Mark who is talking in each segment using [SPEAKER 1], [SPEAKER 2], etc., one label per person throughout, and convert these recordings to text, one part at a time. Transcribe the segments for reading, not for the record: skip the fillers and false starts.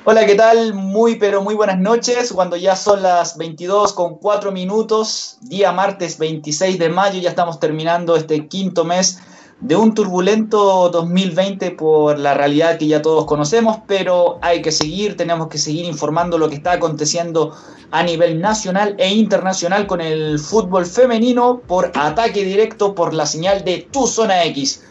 [SPEAKER 1] Hola, ¿qué tal? Muy, pero muy buenas noches. Cuando ya son las 22:04, día martes 26 de mayo, ya estamos terminando este quinto mes de un turbulento 2020 por la realidad que ya todos conocemos, pero hay que seguir, tenemos que seguir informando lo que está aconteciendo a nivel nacional e internacional con el fútbol femenino por Ataque Directo por la señal de Tu Zona X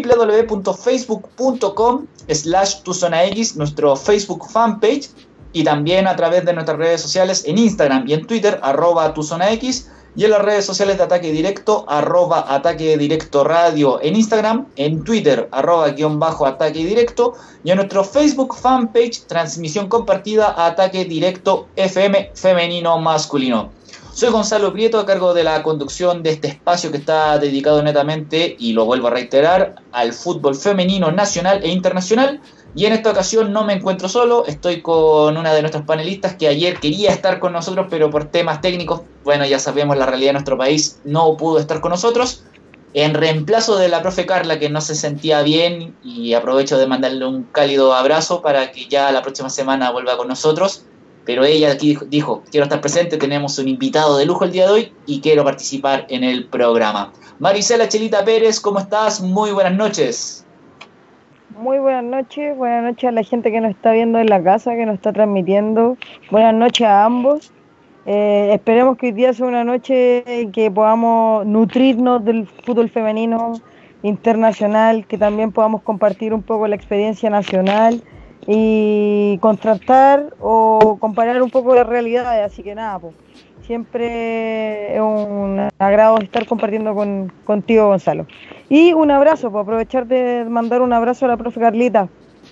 [SPEAKER 1] www.facebook.com/tuzonax, nuestro Facebook fanpage, y también a través de nuestras redes sociales en Instagram y en Twitter, @tuzonax, y en las redes sociales de Ataque Directo, @Ataque Directo Radio en Instagram, en Twitter, @_Ataque Directo, y en nuestro Facebook fanpage, transmisión compartida, Ataque Directo FM femenino masculino. Soy Gonzalo Prieto, a cargo de la conducción de este espacio que está dedicado netamente, y lo vuelvo a reiterar, al fútbol femenino nacional e internacional. Y en esta ocasión no me encuentro solo, estoy con una de nuestras panelistas que ayer quería estar con nosotros, pero por temas técnicos, bueno, ya sabemos la realidad de nuestro país, no pudo estar con nosotros. En reemplazo de la profe Carla, que no se sentía bien, y aprovecho de mandarle un cálido abrazo para que ya la próxima semana vuelva con nosotros. Pero ella aquí dijo, quiero estar presente, tenemos un invitado de lujo el día de hoy y quiero participar en el programa. Marisela Chelita Pérez, ¿cómo estás? Muy buenas noches.
[SPEAKER 2] Muy buenas noches a la gente que nos está viendo en la casa, que nos está transmitiendo. Buenas noches a ambos. Esperemos que hoy día sea una noche que podamos nutrirnos del fútbol femenino internacional, que también podamos compartir un poco la experiencia nacional y contrastar o comparar un poco las realidades. Así que nada, pues, siempre es un agrado estar compartiendo contigo, Gonzalo. Y un abrazo, pues aprovechar de mandar un abrazo a la profe Carlita.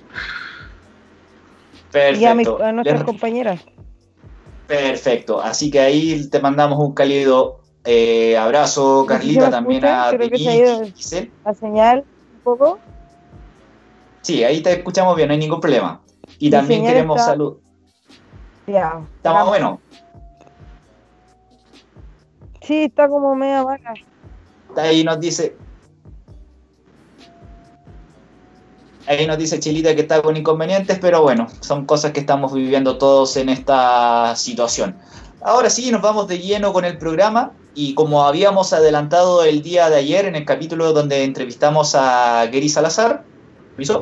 [SPEAKER 1] Perfecto.
[SPEAKER 2] Y a nuestras compañeras.
[SPEAKER 1] Perfecto, así que ahí te mandamos un cálido abrazo, Carlita, también a
[SPEAKER 2] Denise, la señal un poco.
[SPEAKER 1] Sí, ahí te escuchamos bien, no hay ningún problema. Y también queremos salud.
[SPEAKER 2] Ya.
[SPEAKER 1] ¿Estamos bueno?
[SPEAKER 2] Sí, está como media vaca.
[SPEAKER 1] Ahí nos dice Chilita que está con inconvenientes, pero bueno, son cosas que estamos viviendo todos en esta situación. Ahora sí, nos vamos de lleno con el programa, y como habíamos adelantado el día de ayer en el capítulo donde entrevistamos a Gary Salazar, ¿listo?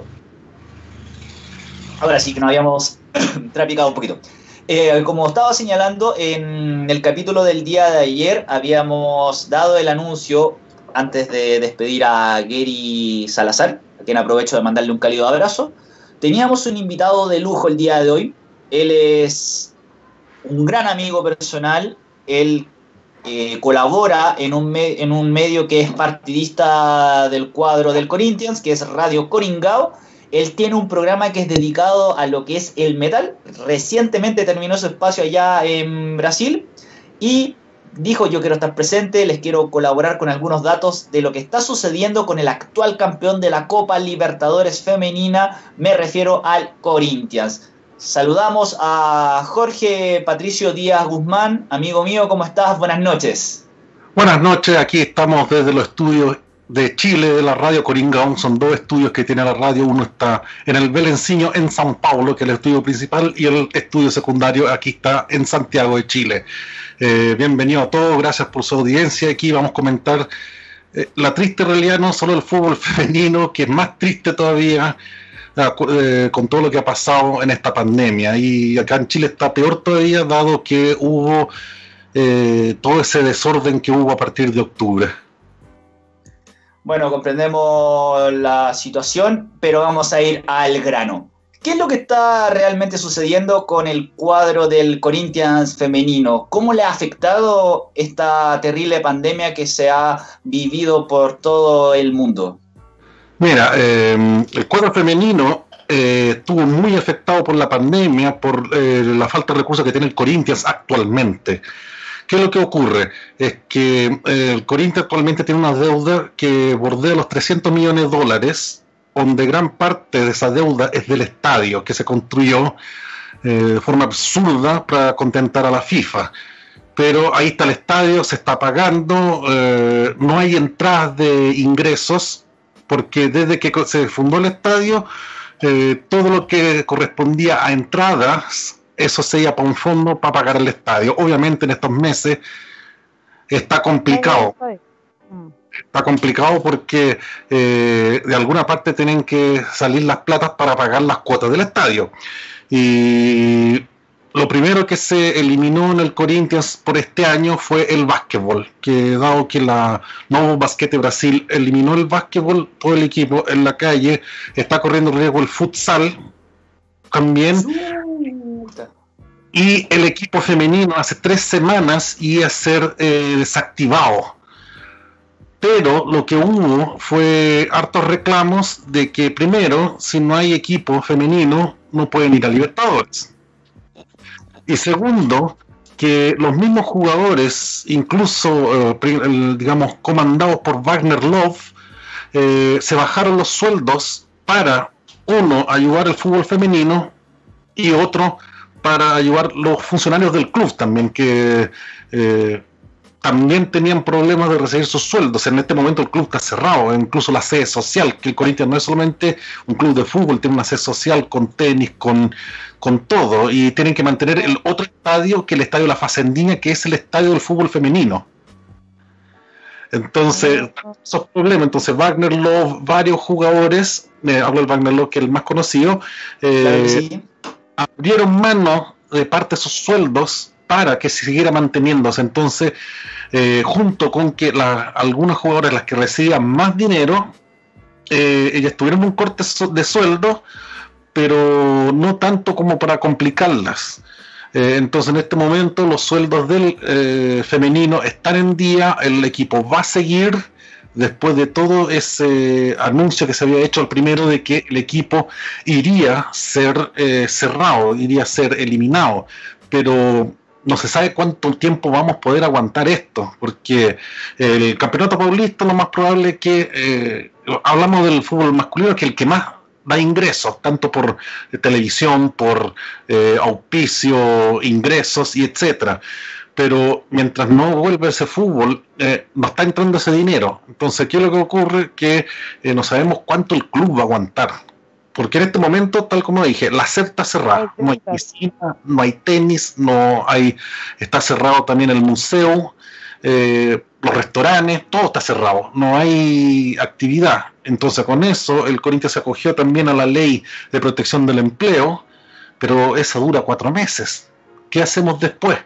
[SPEAKER 1] Ahora sí que nos habíamos trapicado un poquito. Como estaba señalando, en el capítulo del día de ayer habíamos dado el anuncio, antes de despedir a Gary Salazar, a quien aprovecho de mandarle un cálido abrazo. Teníamos un invitado de lujo el día de hoy. Él es un gran amigo personal. Él colabora en un medio que es partidista del cuadro del Corinthians, que es Radio Coringao. Él tiene un programa que es dedicado a lo que es el metal. Recientemente terminó su espacio allá en Brasil y dijo, yo quiero estar presente, les quiero colaborar con algunos datos de lo que está sucediendo con el actual campeón de la Copa Libertadores femenina, me refiero al Corinthians. Saludamos a Jorge Patricio Díaz Guzmán, amigo mío, ¿cómo estás? Buenas noches.
[SPEAKER 3] Buenas noches, aquí estamos desde los estudios de Chile, de la Radio Coringao. Son dos estudios que tiene la radio. Uno está en el Belenciño, en São Paulo, que es el estudio principal, y el estudio secundario aquí está en Santiago de Chile. Bienvenido a todos, gracias por su audiencia. Aquí vamos a comentar la triste realidad no solo del fútbol femenino, que es más triste todavía con todo lo que ha pasado en esta pandemia. Y acá en Chile está peor todavía, dado que hubo todo ese desorden que hubo a partir de octubre.
[SPEAKER 1] Bueno, comprendemos la situación, pero vamos a ir al grano. ¿Qué es lo que está realmente sucediendo con el cuadro del Corinthians femenino? ¿Cómo le ha afectado esta terrible pandemia que se ha vivido por todo el mundo?
[SPEAKER 3] Mira, el cuadro femenino estuvo muy afectado por la pandemia, por la falta de recursos que tiene el Corinthians actualmente. ¿Qué es lo que ocurre? Es que el Corinthians actualmente tiene una deuda que bordea los $300 millones, donde gran parte de esa deuda es del estadio, que se construyó de forma absurda para contentar a la FIFA. Pero ahí está el estadio, se está pagando, no hay entradas de ingresos, porque desde que se fundó el estadio todo lo que correspondía a entradas, eso se iba para un fondo para pagar el estadio. Obviamente en estos meses está complicado. Está complicado porque de alguna parte tienen que salir las platas para pagar las cuotas del estadio. Y lo primero que se eliminó en el Corinthians por este año fue el básquetbol, que dado que la Novo Basquete Brasil eliminó el básquetbol, todo el equipo en la calle está corriendo riesgo el futsal también. Y el equipo femenino hace 3 semanas iba a ser desactivado. Pero lo que hubo fue hartos reclamos de que primero, si no hay equipo femenino, no pueden ir a Libertadores. Y segundo, que los mismos jugadores, incluso digamos comandados por Wagner Love, se bajaron los sueldos para, uno, ayudar al fútbol femenino y otro, para ayudar los funcionarios del club también, que también tenían problemas de recibir sus sueldos. En este momento el club está cerrado, incluso la sede social, que el Corinthians no es solamente un club de fútbol, tiene una sede social con tenis, con todo, y tienen que mantener el otro estadio, que es el estadio La Facendina, que es el estadio del fútbol femenino. Entonces, esos problemas. Entonces Wagner Love, varios jugadores, hablo del Wagner Love, que es el más conocido, abrieron mano de parte de sus sueldos para que siguiera manteniéndose. Entonces, junto con que algunas jugadoras, las que recibían más dinero, ellas tuvieron un corte de sueldo, pero no tanto como para complicarlas. Entonces, en este momento, los sueldos del femenino están en día, el equipo va a seguir, después de todo ese anuncio que se había hecho al primero de que el equipo iría a ser cerrado, iría a ser eliminado, pero no se sabe cuánto tiempo vamos a poder aguantar esto, porque el campeonato paulista lo más probable es que, hablamos del fútbol masculino, que es el que más da ingresos, tanto por televisión, por auspicio, ingresos y etcétera. Pero mientras no vuelve ese fútbol, no está entrando ese dinero. Entonces, ¿qué es lo que ocurre? Que no sabemos cuánto el club va a aguantar. Porque en este momento, tal como dije, la sede está cerrada. No hay piscina, no hay tenis, está cerrado también el museo, los restaurantes, todo está cerrado. No hay actividad. Entonces, con eso, el Corinthians se acogió también a la ley de protección del empleo, pero esa dura 4 meses. ¿Qué hacemos después?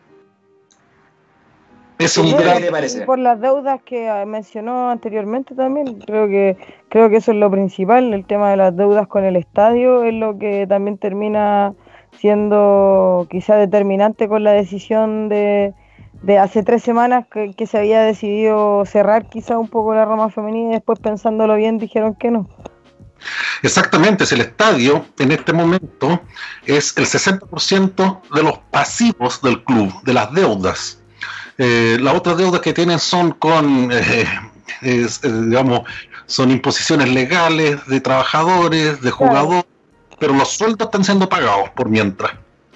[SPEAKER 1] Eso
[SPEAKER 2] ¿Qué te parece? Por las deudas que mencionó anteriormente también, creo que eso es lo principal. El tema de las deudas con el estadio es lo que también termina siendo quizá determinante con la decisión de hace 3 semanas que se había decidido cerrar quizá un poco la rama femenina, y después, pensándolo bien, dijeron que no.
[SPEAKER 3] Exactamente, es el estadio en este momento es el 60% de los pasivos del club, de las deudas. Las otras deudas que tienen son con, digamos, son imposiciones legales de trabajadores, de jugadores, pero los sueldos están siendo pagados por mientras.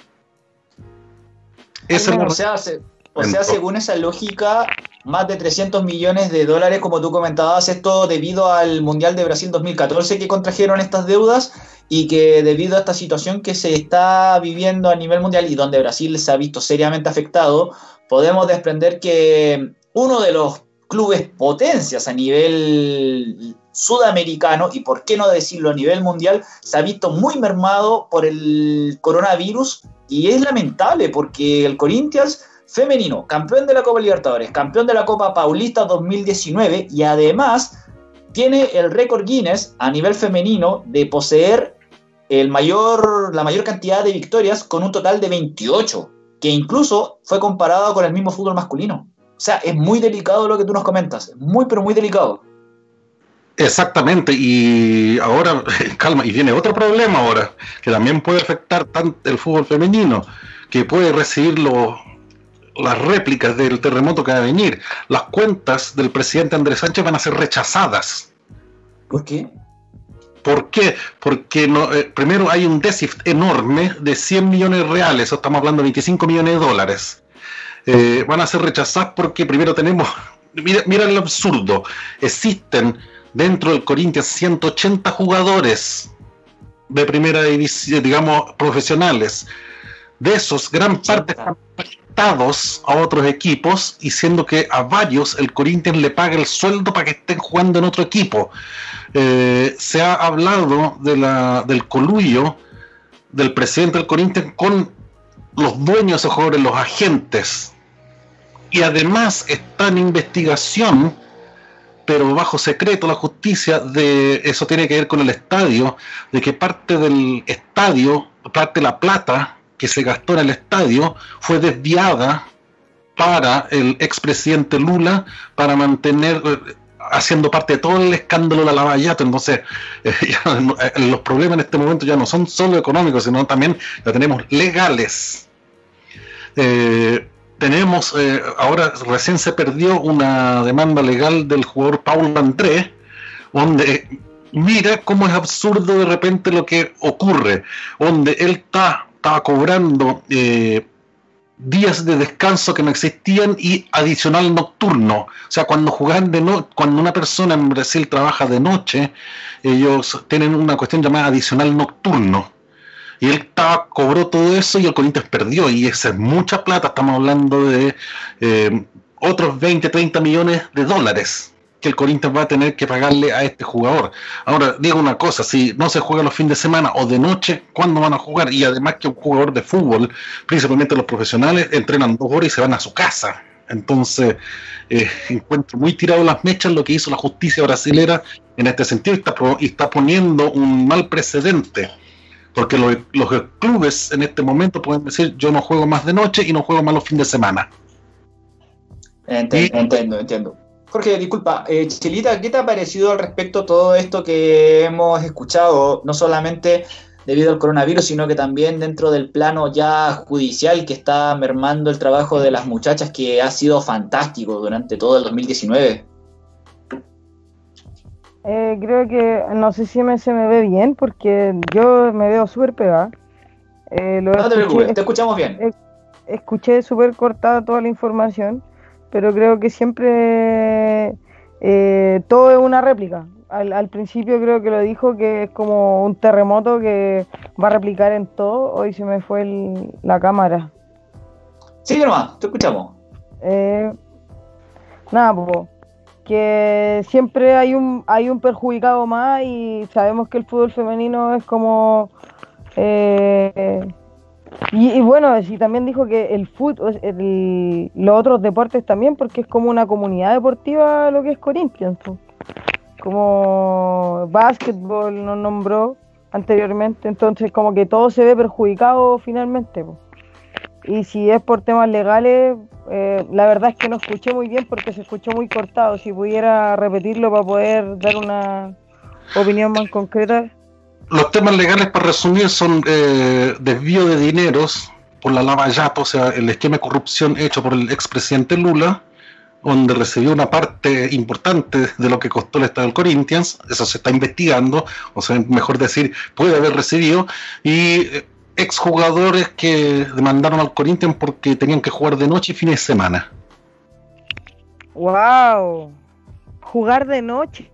[SPEAKER 1] O sea, según esa lógica, más de 300 millones de dólares, como tú comentabas, esto debido al Mundial de Brasil 2014 que contrajeron estas deudas, y que debido a esta situación que se está viviendo a nivel mundial y donde Brasil se ha visto seriamente afectado, podemos desprender que uno de los clubes potencias a nivel sudamericano, y por qué no decirlo a nivel mundial, se ha visto muy mermado por el coronavirus, y es lamentable porque el Corinthians femenino, campeón de la Copa Libertadores, campeón de la Copa Paulista 2019, y además tiene el récord Guinness a nivel femenino de poseer la mayor cantidad de victorias, con un total de 28, que incluso fue comparado con el mismo fútbol masculino. O sea, es muy delicado lo que tú nos comentas, muy pero muy delicado.
[SPEAKER 3] Exactamente, y ahora, calma, y viene otro problema ahora, que también puede afectar tanto el fútbol femenino, que puede recibir las réplicas del terremoto que va a venir. Las cuentas del presidente Andrés Sánchez van a ser rechazadas.
[SPEAKER 1] ¿Por qué?
[SPEAKER 3] ¿Por qué? Porque primero hay un déficit enorme de 100 millones de reales, eso estamos hablando de 25 millones de dólares. Van a ser rechazadas porque primero tenemos, mira el absurdo, existen dentro del Corinthians 180 jugadores de primera división, digamos, profesionales. De esos, gran parte están prestados a otros equipos, y siendo que a varios el Corinthians le paga el sueldo para que estén jugando en otro equipo. Se ha hablado del coluyo del presidente del Corinthians con los dueños de esos jugadores, los agentes, y además está en investigación, pero bajo secreto, la justicia, de eso tiene que ver con el estadio, de que parte del estadio, parte de la plata que se gastó en el estadio fue desviada para el expresidente Lula, para mantener, haciendo parte de todo el escándalo de la Lavallato. Entonces, los problemas en este momento ya no son solo económicos, sino también ya tenemos legales. Tenemos, ahora recién se perdió una demanda legal del jugador Paulo Andrés, donde mira cómo es absurdo de repente lo que ocurre, donde él estaba cobrando días de descanso que no existían y adicional nocturno. O sea, cuando juegan cuando una persona en Brasil trabaja de noche, ellos tienen una cuestión llamada adicional nocturno. Y él cobró todo eso y el Corinthians perdió, y esa es mucha plata. Estamos hablando de otros 20, 30 millones de dólares que el Corinthians va a tener que pagarle a este jugador. Ahora, digo una cosa, si no se juega los fines de semana o de noche, ¿cuándo van a jugar? Y además que un jugador de fútbol, principalmente los profesionales, entrenan 2 horas y se van a su casa. Entonces, encuentro muy tirado las mechas lo que hizo la justicia brasilera en este sentido, y está poniendo un mal precedente. Porque los clubes en este momento pueden decir: yo no juego más de noche y no juego más los fines de semana.
[SPEAKER 1] Entiendo. Jorge, disculpa, Chelita, ¿qué te ha parecido al respecto todo esto que hemos escuchado, no solamente debido al coronavirus, sino que también dentro del plano ya judicial, que está mermando el trabajo de las muchachas, que ha sido fantástico durante todo el 2019?
[SPEAKER 2] Creo que, no sé si se me ve bien, porque yo me veo súper pegada.
[SPEAKER 1] No te preocupes, te escuchamos bien.
[SPEAKER 2] Escuché súper cortada toda la información, pero creo que siempre todo es una réplica. Al principio creo que lo dijo, que es como un terremoto que va a replicar en todo. Hoy se me fue la cámara.
[SPEAKER 1] Sigue nomás, te escuchamos.
[SPEAKER 2] Nada, pues, que siempre hay un perjudicado más, y sabemos que el fútbol femenino es como... Y bueno, sí, también dijo que el fútbol, los otros deportes también, porque es como una comunidad deportiva lo que es Corinthians, pues. Como básquetbol nos nombró anteriormente, entonces como que todo se ve perjudicado finalmente, pues. Y si es por temas legales, la verdad es que no escuché muy bien porque se escuchó muy cortado. Si pudiera repetirlo para poder dar una opinión más concreta.
[SPEAKER 3] Los temas legales, para resumir, son desvío de dineros por la Lavallato, o sea, el esquema de corrupción hecho por el expresidente Lula, donde recibió una parte importante de lo que costó el Estado del Corinthians. Eso se está investigando, o sea, mejor decir, puede haber recibido, y exjugadores que demandaron al Corinthians porque tenían que jugar de noche y fines de semana.
[SPEAKER 2] ¡Wow! Jugar de noche.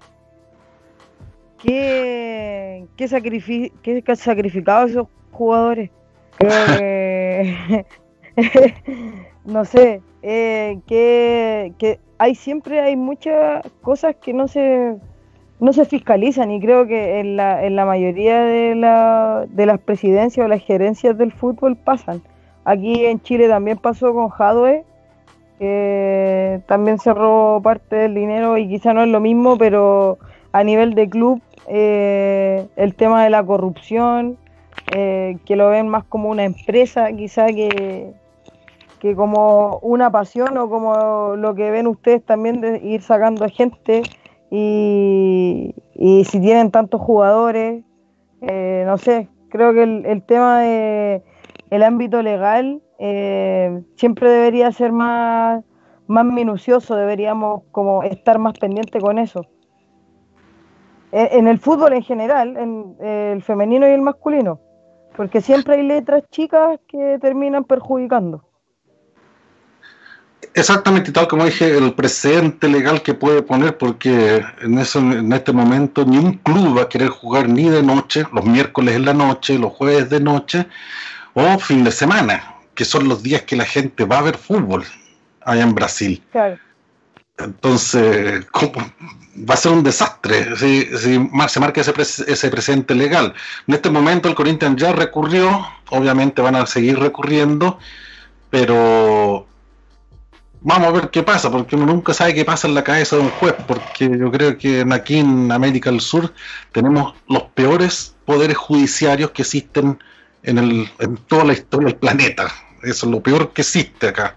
[SPEAKER 2] ¿Qué sacrificado esos jugadores? Creo que no sé, que siempre hay muchas cosas que no se fiscalizan, y creo que en la mayoría de las presidencias o las gerencias del fútbol pasan. Aquí en Chile también pasó con Jadwe, que también se robó parte del dinero, y quizá no es lo mismo, pero a nivel de club, el tema de la corrupción, que lo ven más como una empresa quizá que como una pasión, o como lo que ven ustedes también de ir sacando a gente. Y si tienen tantos jugadores, no sé, creo que el tema de el ámbito legal siempre debería ser más minucioso, deberíamos como estar más pendientes con eso. En el fútbol en general, en el femenino y el masculino, porque siempre hay letras chicas que terminan perjudicando.
[SPEAKER 3] Exactamente, tal como dije, el precedente legal que puede poner, porque en este momento ni un club va a querer jugar ni de noche, los miércoles en la noche, los jueves de noche, o fin de semana, que son los días que la gente va a ver fútbol allá en Brasil.
[SPEAKER 2] Claro.
[SPEAKER 3] Entonces, va a ser un desastre si se marca ese precedente legal. En este momento el Corinthians ya recurrió, obviamente van a seguir recurriendo, pero vamos a ver qué pasa, porque uno nunca sabe qué pasa en la cabeza de un juez, porque yo creo que aquí en América del Sur tenemos los peores poderes judiciarios que existen en toda la historia del planeta. Eso es lo peor que existe acá.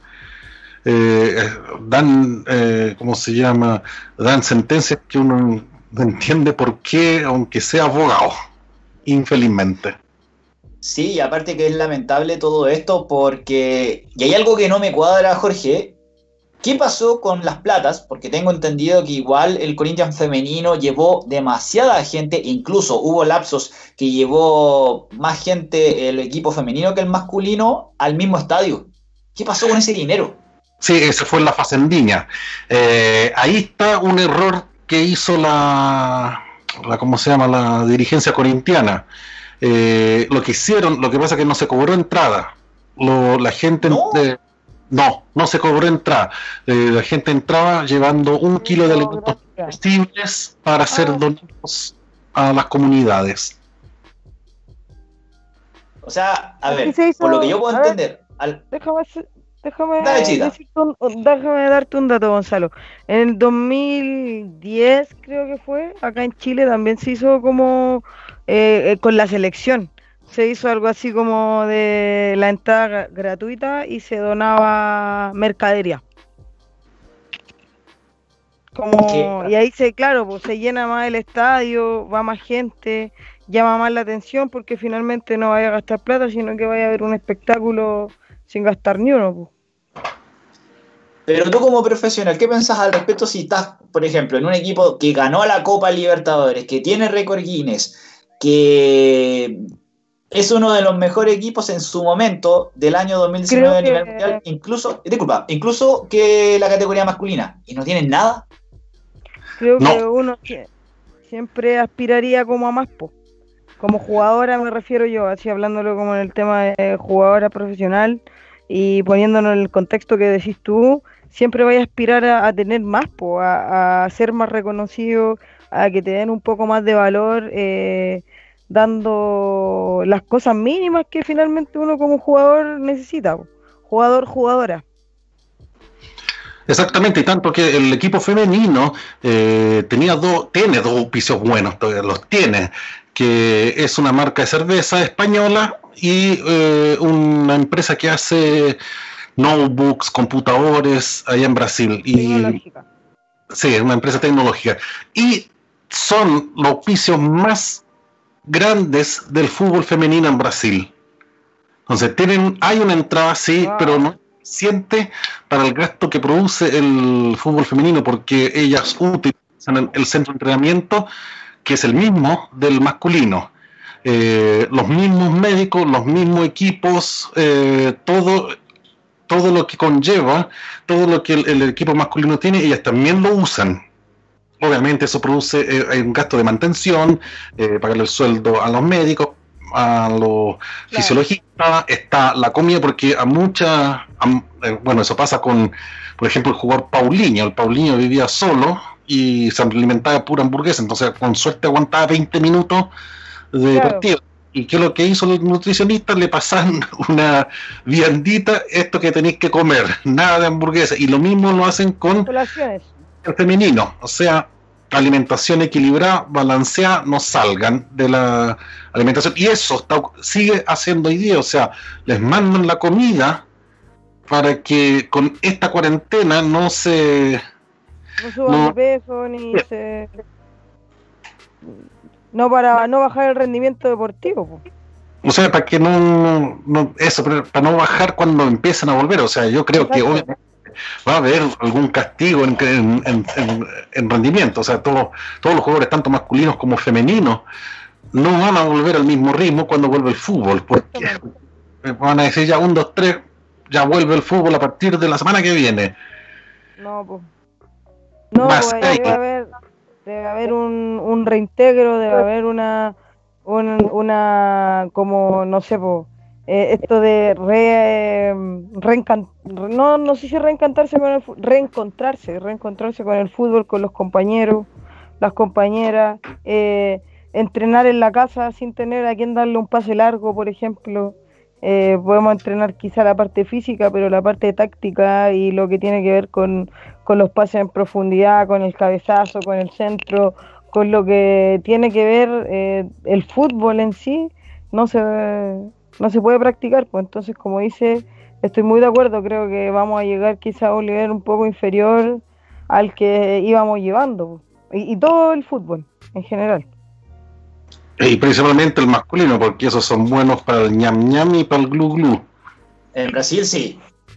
[SPEAKER 3] ¿Cómo se llama? Dan sentencias que uno no entiende por qué, aunque sea abogado, infelizmente.
[SPEAKER 1] Sí, y aparte que es lamentable todo esto porque, y hay algo que no me cuadra, Jorge, ¿qué pasó con las platas? Porque tengo entendido que igual el Corinthians femenino llevó demasiada gente, incluso hubo lapsos que llevó más gente el equipo femenino que el masculino al mismo estadio. ¿Qué pasó con ese dinero?
[SPEAKER 3] Sí, ese fue en la Facendinha. Ahí está un error que hizo ¿cómo se llama? La dirigencia corintiana. Lo que hicieron, lo que pasa es que no se cobró entrada. La gente... No se cobró entrada. La gente entraba llevando 1 kilo de alimentos comestibles para ser donados a las comunidades.
[SPEAKER 1] O sea, a ver, por lo que yo puedo entender...
[SPEAKER 2] Déjame darte un dato, Gonzalo. En el 2010, creo que fue, acá en Chile también se hizo como con la selección. Se hizo algo así como de la entrada gratuita y se donaba mercadería. Y ahí claro, pues se llena más el estadio, va más gente, llama más la atención porque finalmente no vaya a gastar plata, sino que vaya a haber un espectáculo sin gastar ni uno, pues.
[SPEAKER 1] Pero tú como profesional, ¿qué pensás al respecto si estás, por ejemplo, en un equipo que ganó la Copa Libertadores, que tiene récord Guinness, que es uno de los mejores equipos en su momento del año 2019 a nivel mundial, incluso que la categoría masculina, y no tienen nada?
[SPEAKER 2] Creo que uno siempre aspiraría como a más, po. Como jugadora me refiero yo, así hablándolo como en el tema de jugadora profesional y poniéndonos en el contexto que decís tú, siempre vaya a aspirar a tener más, po, a ser más reconocido, a que te den un poco más de valor, dando las cosas mínimas que finalmente uno como jugador necesita, po. Jugadora.
[SPEAKER 3] Exactamente, y tanto que el equipo femenino tiene dos auspicios buenos, todavía los tiene, que es una marca de cerveza española y una empresa que hace notebooks, computadores allá en Brasil.
[SPEAKER 2] Tecnológica.
[SPEAKER 3] Sí, es una empresa tecnológica. Y son los auspicios más grandes del fútbol femenino en Brasil. Entonces hay una entrada, sí, wow, pero no suficiente para el gasto que produce el fútbol femenino, porque ellas utilizan el centro de entrenamiento, que es el mismo del masculino. Los mismos médicos, los mismos equipos, todo lo que conlleva, todo lo que el equipo masculino tiene, ellas también lo usan. Obviamente eso produce un gasto de mantención, pagarle el sueldo a los médicos, a los fisiologistas, está la comida, porque bueno, eso pasa con, por ejemplo, el jugador Paulinho. El Paulinho vivía solo y se alimentaba de pura hamburguesa, entonces con suerte aguantaba 20 minutos de partido. ¿Y qué es lo que hizo los nutricionistas? Le pasan una viandita, esto que tenéis que comer, nada de hamburguesa. Y lo mismo lo hacen con el femenino, o sea, alimentación equilibrada, balanceada, no salgan de la alimentación. Y eso sigue haciendo hoy día, o sea, les mandan la comida para que con esta cuarentena no
[SPEAKER 2] suban de peso, ni para no bajar el rendimiento deportivo, po.
[SPEAKER 3] O sea, para que para no bajar cuando empiezan a volver. O sea, yo creo que obviamente va a haber algún castigo en rendimiento. O sea, todos los jugadores, tanto masculinos como femeninos, no van a volver al mismo ritmo cuando vuelve el fútbol, porque van a decir ya 1, 2, 3, ya vuelve el fútbol a partir de la semana que viene.
[SPEAKER 2] No, pues. No, pues debe haber un reintegro, debe haber una como, no sé, pues, esto de no sé si reencontrarse con el fútbol, con los compañeros, las compañeras, entrenar en la casa sin tener a quien darle un pase largo, por ejemplo. Podemos entrenar quizá la parte física, pero la parte táctica y lo que tiene que ver con los pases en profundidad, con el cabezazo, con el centro, con lo que tiene que ver el fútbol en sí, no se puede practicar. Pues entonces, como dice, estoy muy de acuerdo, creo que vamos a llegar quizá a un nivel un poco inferior al que íbamos llevando, y todo el fútbol en general.
[SPEAKER 3] Y principalmente el masculino, porque esos son buenos para el ñam ñam y para el glu glu.
[SPEAKER 1] En Brasil sí,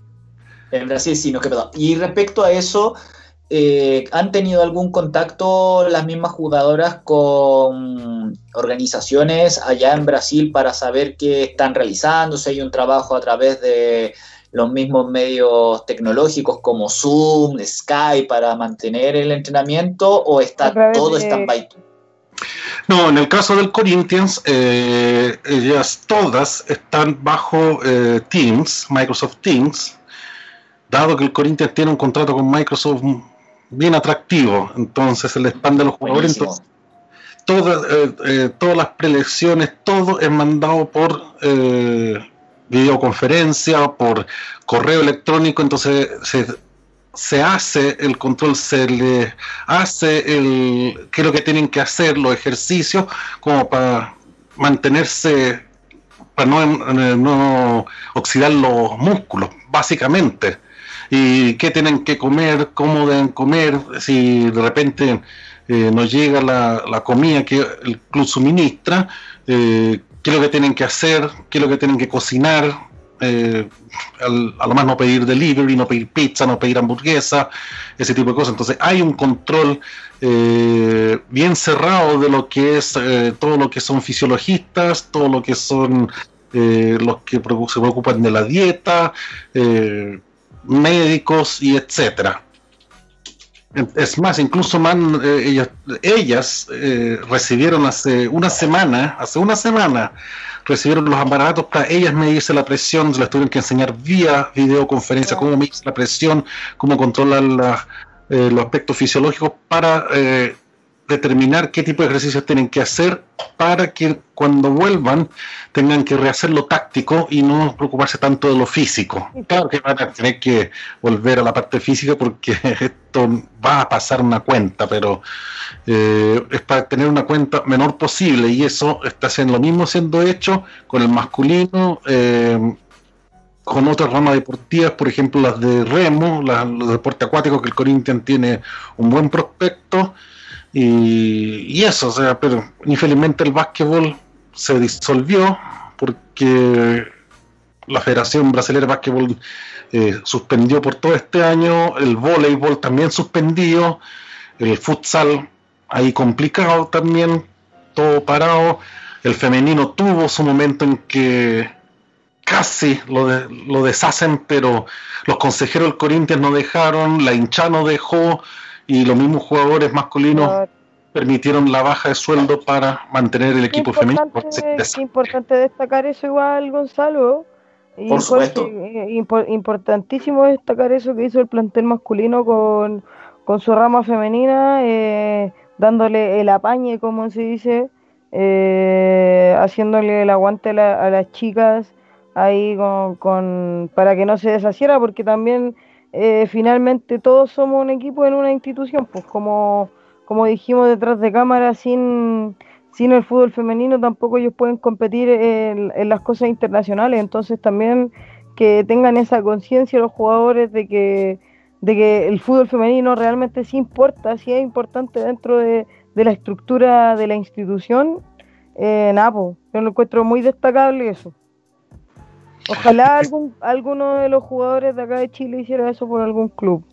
[SPEAKER 1] no queda. Y respecto a eso, ¿han tenido algún contacto las mismas jugadoras con organizaciones allá en Brasil para saber qué están realizando? Si hay un trabajo a través de los mismos medios tecnológicos como Zoom, Skype, para mantener el entrenamiento, o está todo stand-by?
[SPEAKER 3] No, en el caso del Corinthians, ellas todas están bajo Teams, Microsoft Teams, dado que el Corinthians tiene un contrato con Microsoft bien atractivo, entonces se le expande a los jugadores. Entonces, todas las preelecciones, todo es mandado por videoconferencia, por correo electrónico, entonces se hace el control, se le hace qué es lo que tienen que hacer, los ejercicios, como para mantenerse, para no oxidar los músculos, básicamente. Y qué tienen que comer, cómo deben comer, si de repente nos llega la comida que el club suministra, qué es lo que tienen que hacer, qué es lo que tienen que cocinar. A lo más no pedir delivery, no pedir pizza, no pedir hamburguesa, ese tipo de cosas. Entonces hay un control bien cerrado de lo que es todo lo que son fisiologistas, todo lo que son los que se preocupan de la dieta, médicos y etcétera. Es más, incluso más, ellas recibieron hace una semana, recibieron los aparatos para ellas medirse la presión, les tuvieron que enseñar vía videoconferencia cómo medirse la presión, cómo controlar los aspectos fisiológicos para determinar qué tipo de ejercicios tienen que hacer para que cuando vuelvan tengan que rehacer lo táctico y no preocuparse tanto de lo físico. Claro que van a tener que volver a la parte física porque esto va a pasar una cuenta, pero es para tener una cuenta menor posible, y eso está haciendo lo mismo siendo hecho con el masculino, con otras ramas deportivas, por ejemplo las de remo, los deportes acuáticos, que el Corinthians tiene un buen prospecto. Y eso, o sea, pero infelizmente el básquetbol se disolvió porque la Federación Brasileña de Básquetbol suspendió por todo este año, el voleibol también suspendido, el futsal ahí complicado también, todo parado, el femenino tuvo su momento en que casi lo deshacen, pero los consejeros del Corinthians no dejaron, la hinchada no dejó, y los mismos jugadores masculinos permitieron la baja de sueldo para mantener el equipo femenino.
[SPEAKER 2] Es importante destacar eso igual, Gonzalo. Y
[SPEAKER 1] por supuesto.
[SPEAKER 2] Importantísimo destacar eso que hizo el plantel masculino con su rama femenina, dándole el apañe, como se dice, haciéndole el aguante a las chicas ahí para que no se deshaciera, porque también finalmente todos somos un equipo en una institución, pues como dijimos detrás de cámara, sin el fútbol femenino tampoco ellos pueden competir en las cosas internacionales. Entonces también que tengan esa conciencia los jugadores de que el fútbol femenino realmente sí importa, sí es importante dentro de la estructura de la institución. Yo lo encuentro muy destacable eso. Ojalá alguno de los jugadores de acá de Chile hiciera eso por algún club.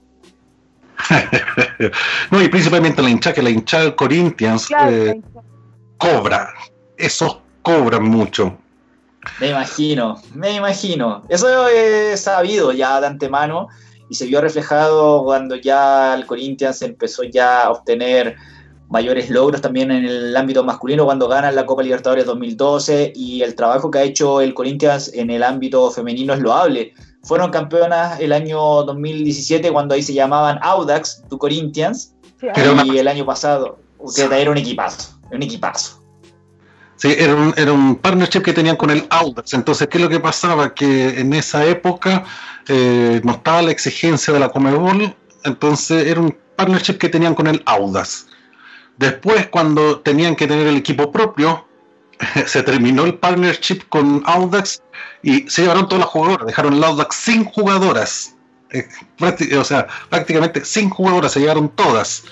[SPEAKER 3] No, y principalmente la hinchada del Corinthians, claro, cobra, esos cobran mucho.
[SPEAKER 1] Me imagino. Eso es sabido ya de antemano y se vio reflejado cuando ya el Corinthians empezó ya a obtener mayores logros también en el ámbito masculino cuando ganan la Copa Libertadores 2012 y el trabajo que ha hecho el Corinthians en el ámbito femenino es loable. Fueron campeonas el año 2017 cuando ahí se llamaban Audax du Corinthians
[SPEAKER 2] Sí,
[SPEAKER 1] y el año pasado que era un equipazo.
[SPEAKER 3] Sí, era un partnership que tenían con el Audax. Entonces, ¿qué es lo que pasaba? Que en esa época no estaba la exigencia de la Conmebol, entonces era un partnership que tenían con el Audax. Después, cuando tenían que tener el equipo propio, se terminó el partnership con Audax y se llevaron todas las jugadoras, dejaron el Audax sin jugadoras. O sea, prácticamente sin jugadoras, se llevaron todas.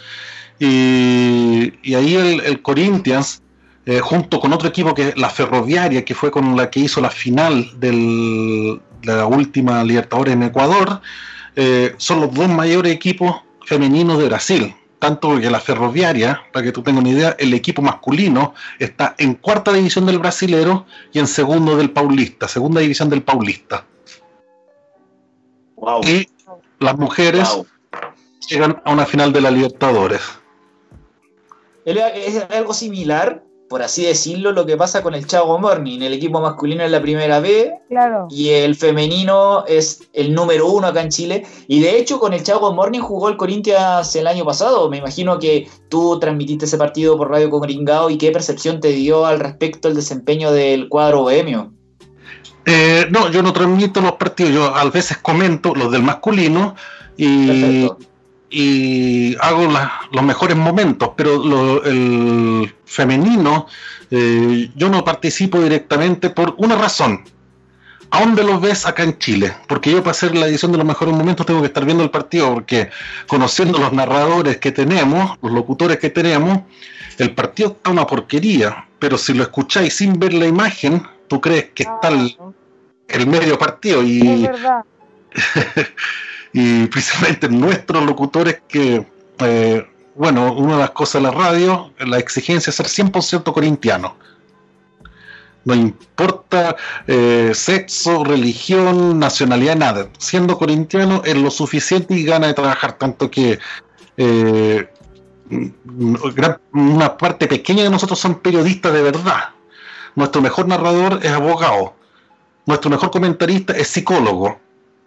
[SPEAKER 3] Y ahí el Corinthians, junto con otro equipo que es la Ferroviaria, que fue con la que hizo la final de la última Libertadores en Ecuador, son los dos mayores equipos femeninos de Brasil. Tanto que la Ferroviaria, para que tú tengas una idea, el equipo masculino está en cuarta división del Brasilero y en segundo del Paulista, segunda división del Paulista.
[SPEAKER 1] Wow.
[SPEAKER 3] Y las mujeres llegan a una final de la Libertadores.
[SPEAKER 1] Es algo similar, por así decirlo, lo que pasa con el Chago Morning. El equipo masculino es la primera B,
[SPEAKER 2] claro.
[SPEAKER 1] Y el femenino es el número 1 acá en Chile. Y de hecho con el Chago Morning jugó el Corinthians el año pasado. Me imagino que tú transmitiste ese partido por Radio Coringao y qué percepción te dio al respecto el desempeño del cuadro bohemio.
[SPEAKER 3] No, yo no transmito los partidos, yo a veces comento los del masculino y hago los mejores momentos, pero el femenino yo no participo directamente por una razón. ¿A dónde los ves acá en Chile? Porque yo para hacer la edición de los mejores momentos tengo que estar viendo el partido, porque conociendo los narradores que tenemos, los locutores que tenemos, el partido está una porquería, pero si lo escucháis sin ver la imagen, tú crees que está el medio partido y
[SPEAKER 2] es verdad.
[SPEAKER 3] y precisamente nuestros locutores que bueno, una de las cosas de la radio, la exigencia es ser 100% corintiano, no importa sexo, religión, nacionalidad, nada, siendo corintiano es lo suficiente y gana de trabajar, tanto que una parte pequeña de nosotros son periodistas de verdad. Nuestro mejor narrador es abogado, nuestro mejor comentarista es psicólogo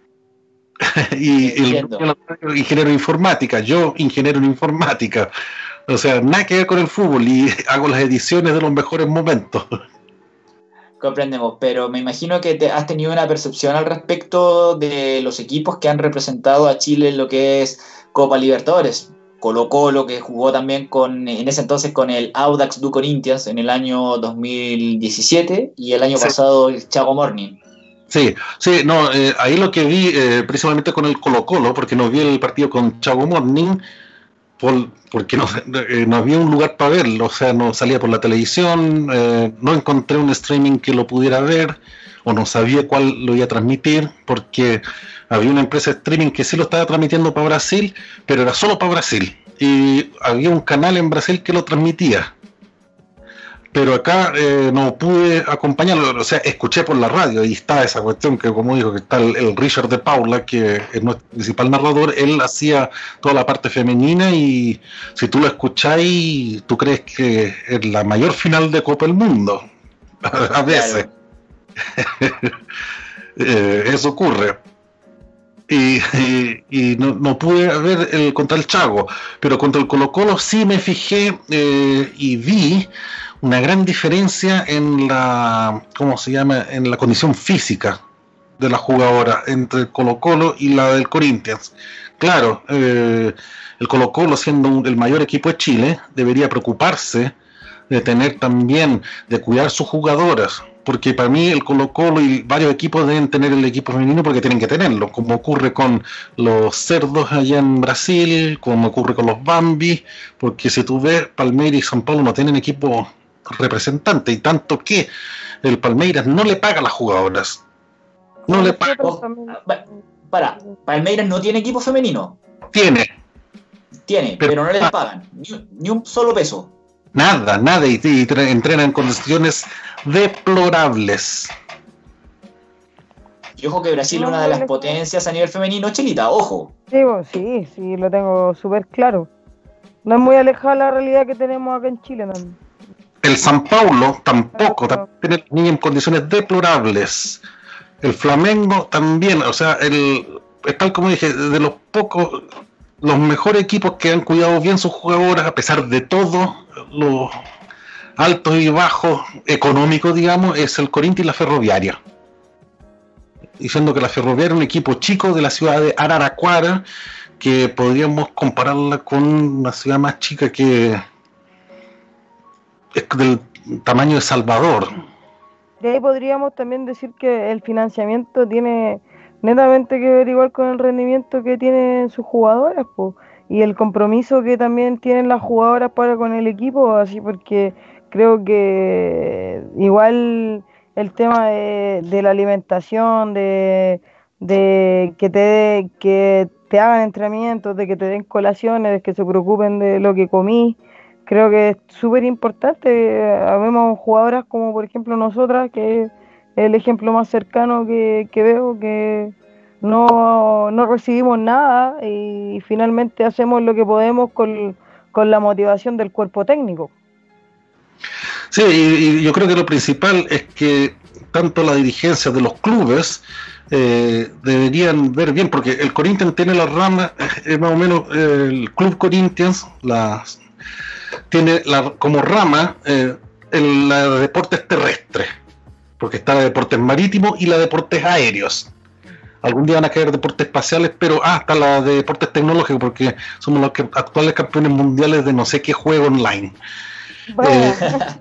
[SPEAKER 3] y ingeniero en informática, yo ingeniero en informática, o sea, nada que ver con el fútbol, y hago las ediciones de los mejores momentos.
[SPEAKER 1] Comprendemos, pero me imagino que has tenido una percepción al respecto de los equipos que han representado a Chile en lo que es Copa Libertadores. Colo-Colo, que jugó también en ese entonces con el Audax du Corinthians en el año 2017 y el año pasado el Chago Morning.
[SPEAKER 3] Sí, no, ahí lo que vi precisamente con el Colo-Colo, porque no vi el partido con Chago Morning, porque no había un lugar para verlo, o sea, no salía por la televisión, no encontré un streaming que lo pudiera ver, o no sabía cuál lo iba a transmitir, porque había una empresa de streaming que sí lo estaba transmitiendo para Brasil, pero era solo para Brasil, y había un canal en Brasil que lo transmitía, pero acá no pude acompañarlo, o sea, escuché por la radio y está esa cuestión que, como dijo, que está el Richard de Paula, que es nuestro principal narrador, él hacía toda la parte femenina y si tú lo escucháis, tú crees que es la mayor final de Copa del Mundo, a veces. Claro. Eso ocurre. Y no pude ver contra el Chago, pero contra el Colo-Colo sí me fijé y vi una gran diferencia en la, ¿cómo se llama?, en la condición física de la jugadora entre el Colo-Colo y la del Corinthians. Claro, el Colo-Colo, siendo el mayor equipo de Chile, debería preocuparse de tener también, de cuidar sus jugadoras, porque para mí el Colo-Colo y varios equipos deben tener el equipo femenino porque tienen que tenerlo, como ocurre con los Cerdos allá en Brasil, como ocurre con los Bambi, porque si tú ves, Palmeiras y São Paulo no tienen equipo representante, y tanto que el Palmeiras no le paga a las jugadoras. No le paga.
[SPEAKER 1] Palmeiras no tiene equipo femenino.
[SPEAKER 3] Tiene,
[SPEAKER 1] pero no les pagan ni un solo peso.
[SPEAKER 3] Nada, y entrenan en condiciones deplorables.
[SPEAKER 1] Y ojo que Brasil es una de las potencias a nivel femenino, Chelita, ojo.
[SPEAKER 2] Sí, lo tengo súper claro. No es muy alejada la realidad que tenemos acá en Chile también.
[SPEAKER 3] El São Paulo tampoco, tiene niñas en condiciones deplorables. El Flamengo también, o sea, tal como dije, de los mejores equipos que han cuidado bien sus jugadoras, a pesar de todo, los altos y bajos económicos, digamos, es el Corinthians y la Ferroviaria. Diciendo que la Ferroviaria es un equipo chico de la ciudad de Araraquara, que podríamos compararla con una ciudad más chica que es del tamaño de Salvador.
[SPEAKER 2] De ahí podríamos también decir que el financiamiento tiene netamente que ver igual con el rendimiento que tienen sus jugadoras, po, y el compromiso que también tienen las jugadoras para con el equipo, así, porque creo que igual el tema de la alimentación, de que te hagan entrenamientos, de que te den colaciones, de que se preocupen de lo que comí, creo que es súper importante. Habemos jugadoras como por ejemplo nosotras, que es el ejemplo más cercano que veo, que no recibimos nada y finalmente hacemos lo que podemos con la motivación del cuerpo técnico.
[SPEAKER 3] Sí, y yo creo que lo principal es que tanto la dirigencia de los clubes deberían ver bien, porque el Corinthians tiene la rama, más o menos el Club Corinthians tiene como rama la de deportes terrestres, porque está la de deportes marítimos y la de deportes aéreos. Algún día van a caer deportes espaciales, pero está la de deportes tecnológicos, porque somos los actuales campeones mundiales de no sé qué juego online.
[SPEAKER 2] Bueno.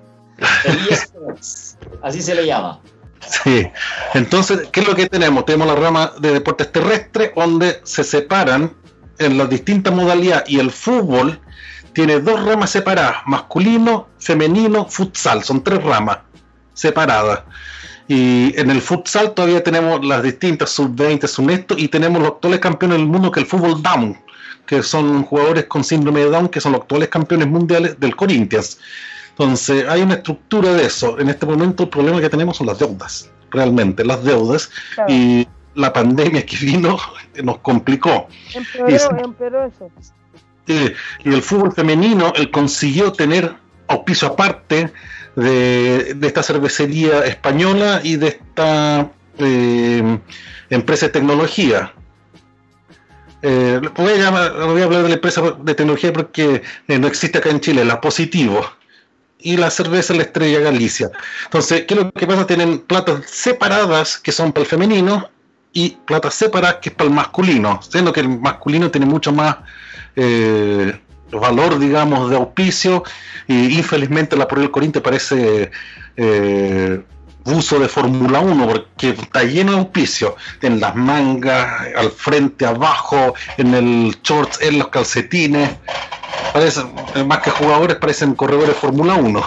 [SPEAKER 1] Así se le llama.
[SPEAKER 3] Sí, entonces, ¿qué es lo que tenemos? Tenemos la rama de deportes terrestres, donde se separan en las distintas modalidades, y el fútbol tiene 2 ramas separadas: masculino, femenino, futsal. Son 3 ramas separadas. Y en el futsal todavía tenemos las distintas sub-20, sub-esto, y tenemos los actuales campeones del mundo, que es el fútbol Down, que son jugadores con síndrome de Down, que son los actuales campeones mundiales del Corinthians. Entonces hay una estructura de eso. En este momento el problema que tenemos son las deudas, realmente las deudas, claro. Y la pandemia que vino nos complicó.
[SPEAKER 2] Empeoró eso.
[SPEAKER 3] Y el fútbol femenino, él consiguió tener auspicio aparte de esta cervecería española y de esta empresa de tecnología. Voy a hablar de la empresa de tecnología porque no existe acá en Chile, la Positivo, y la cerveza La Estrella Galicia. Entonces, ¿qué es lo que pasa? Tienen platas separadas que son para el femenino y platas separadas que es para el masculino, siendo que el masculino tiene mucho más valor, digamos, de auspicio, y infelizmente la Pro del Corinthians parece buzo de Fórmula 1, porque está lleno de auspicio en las mangas, al frente, abajo, en el shorts, en los calcetines. Parecen, más que jugadores, parecen corredores de Fórmula 1.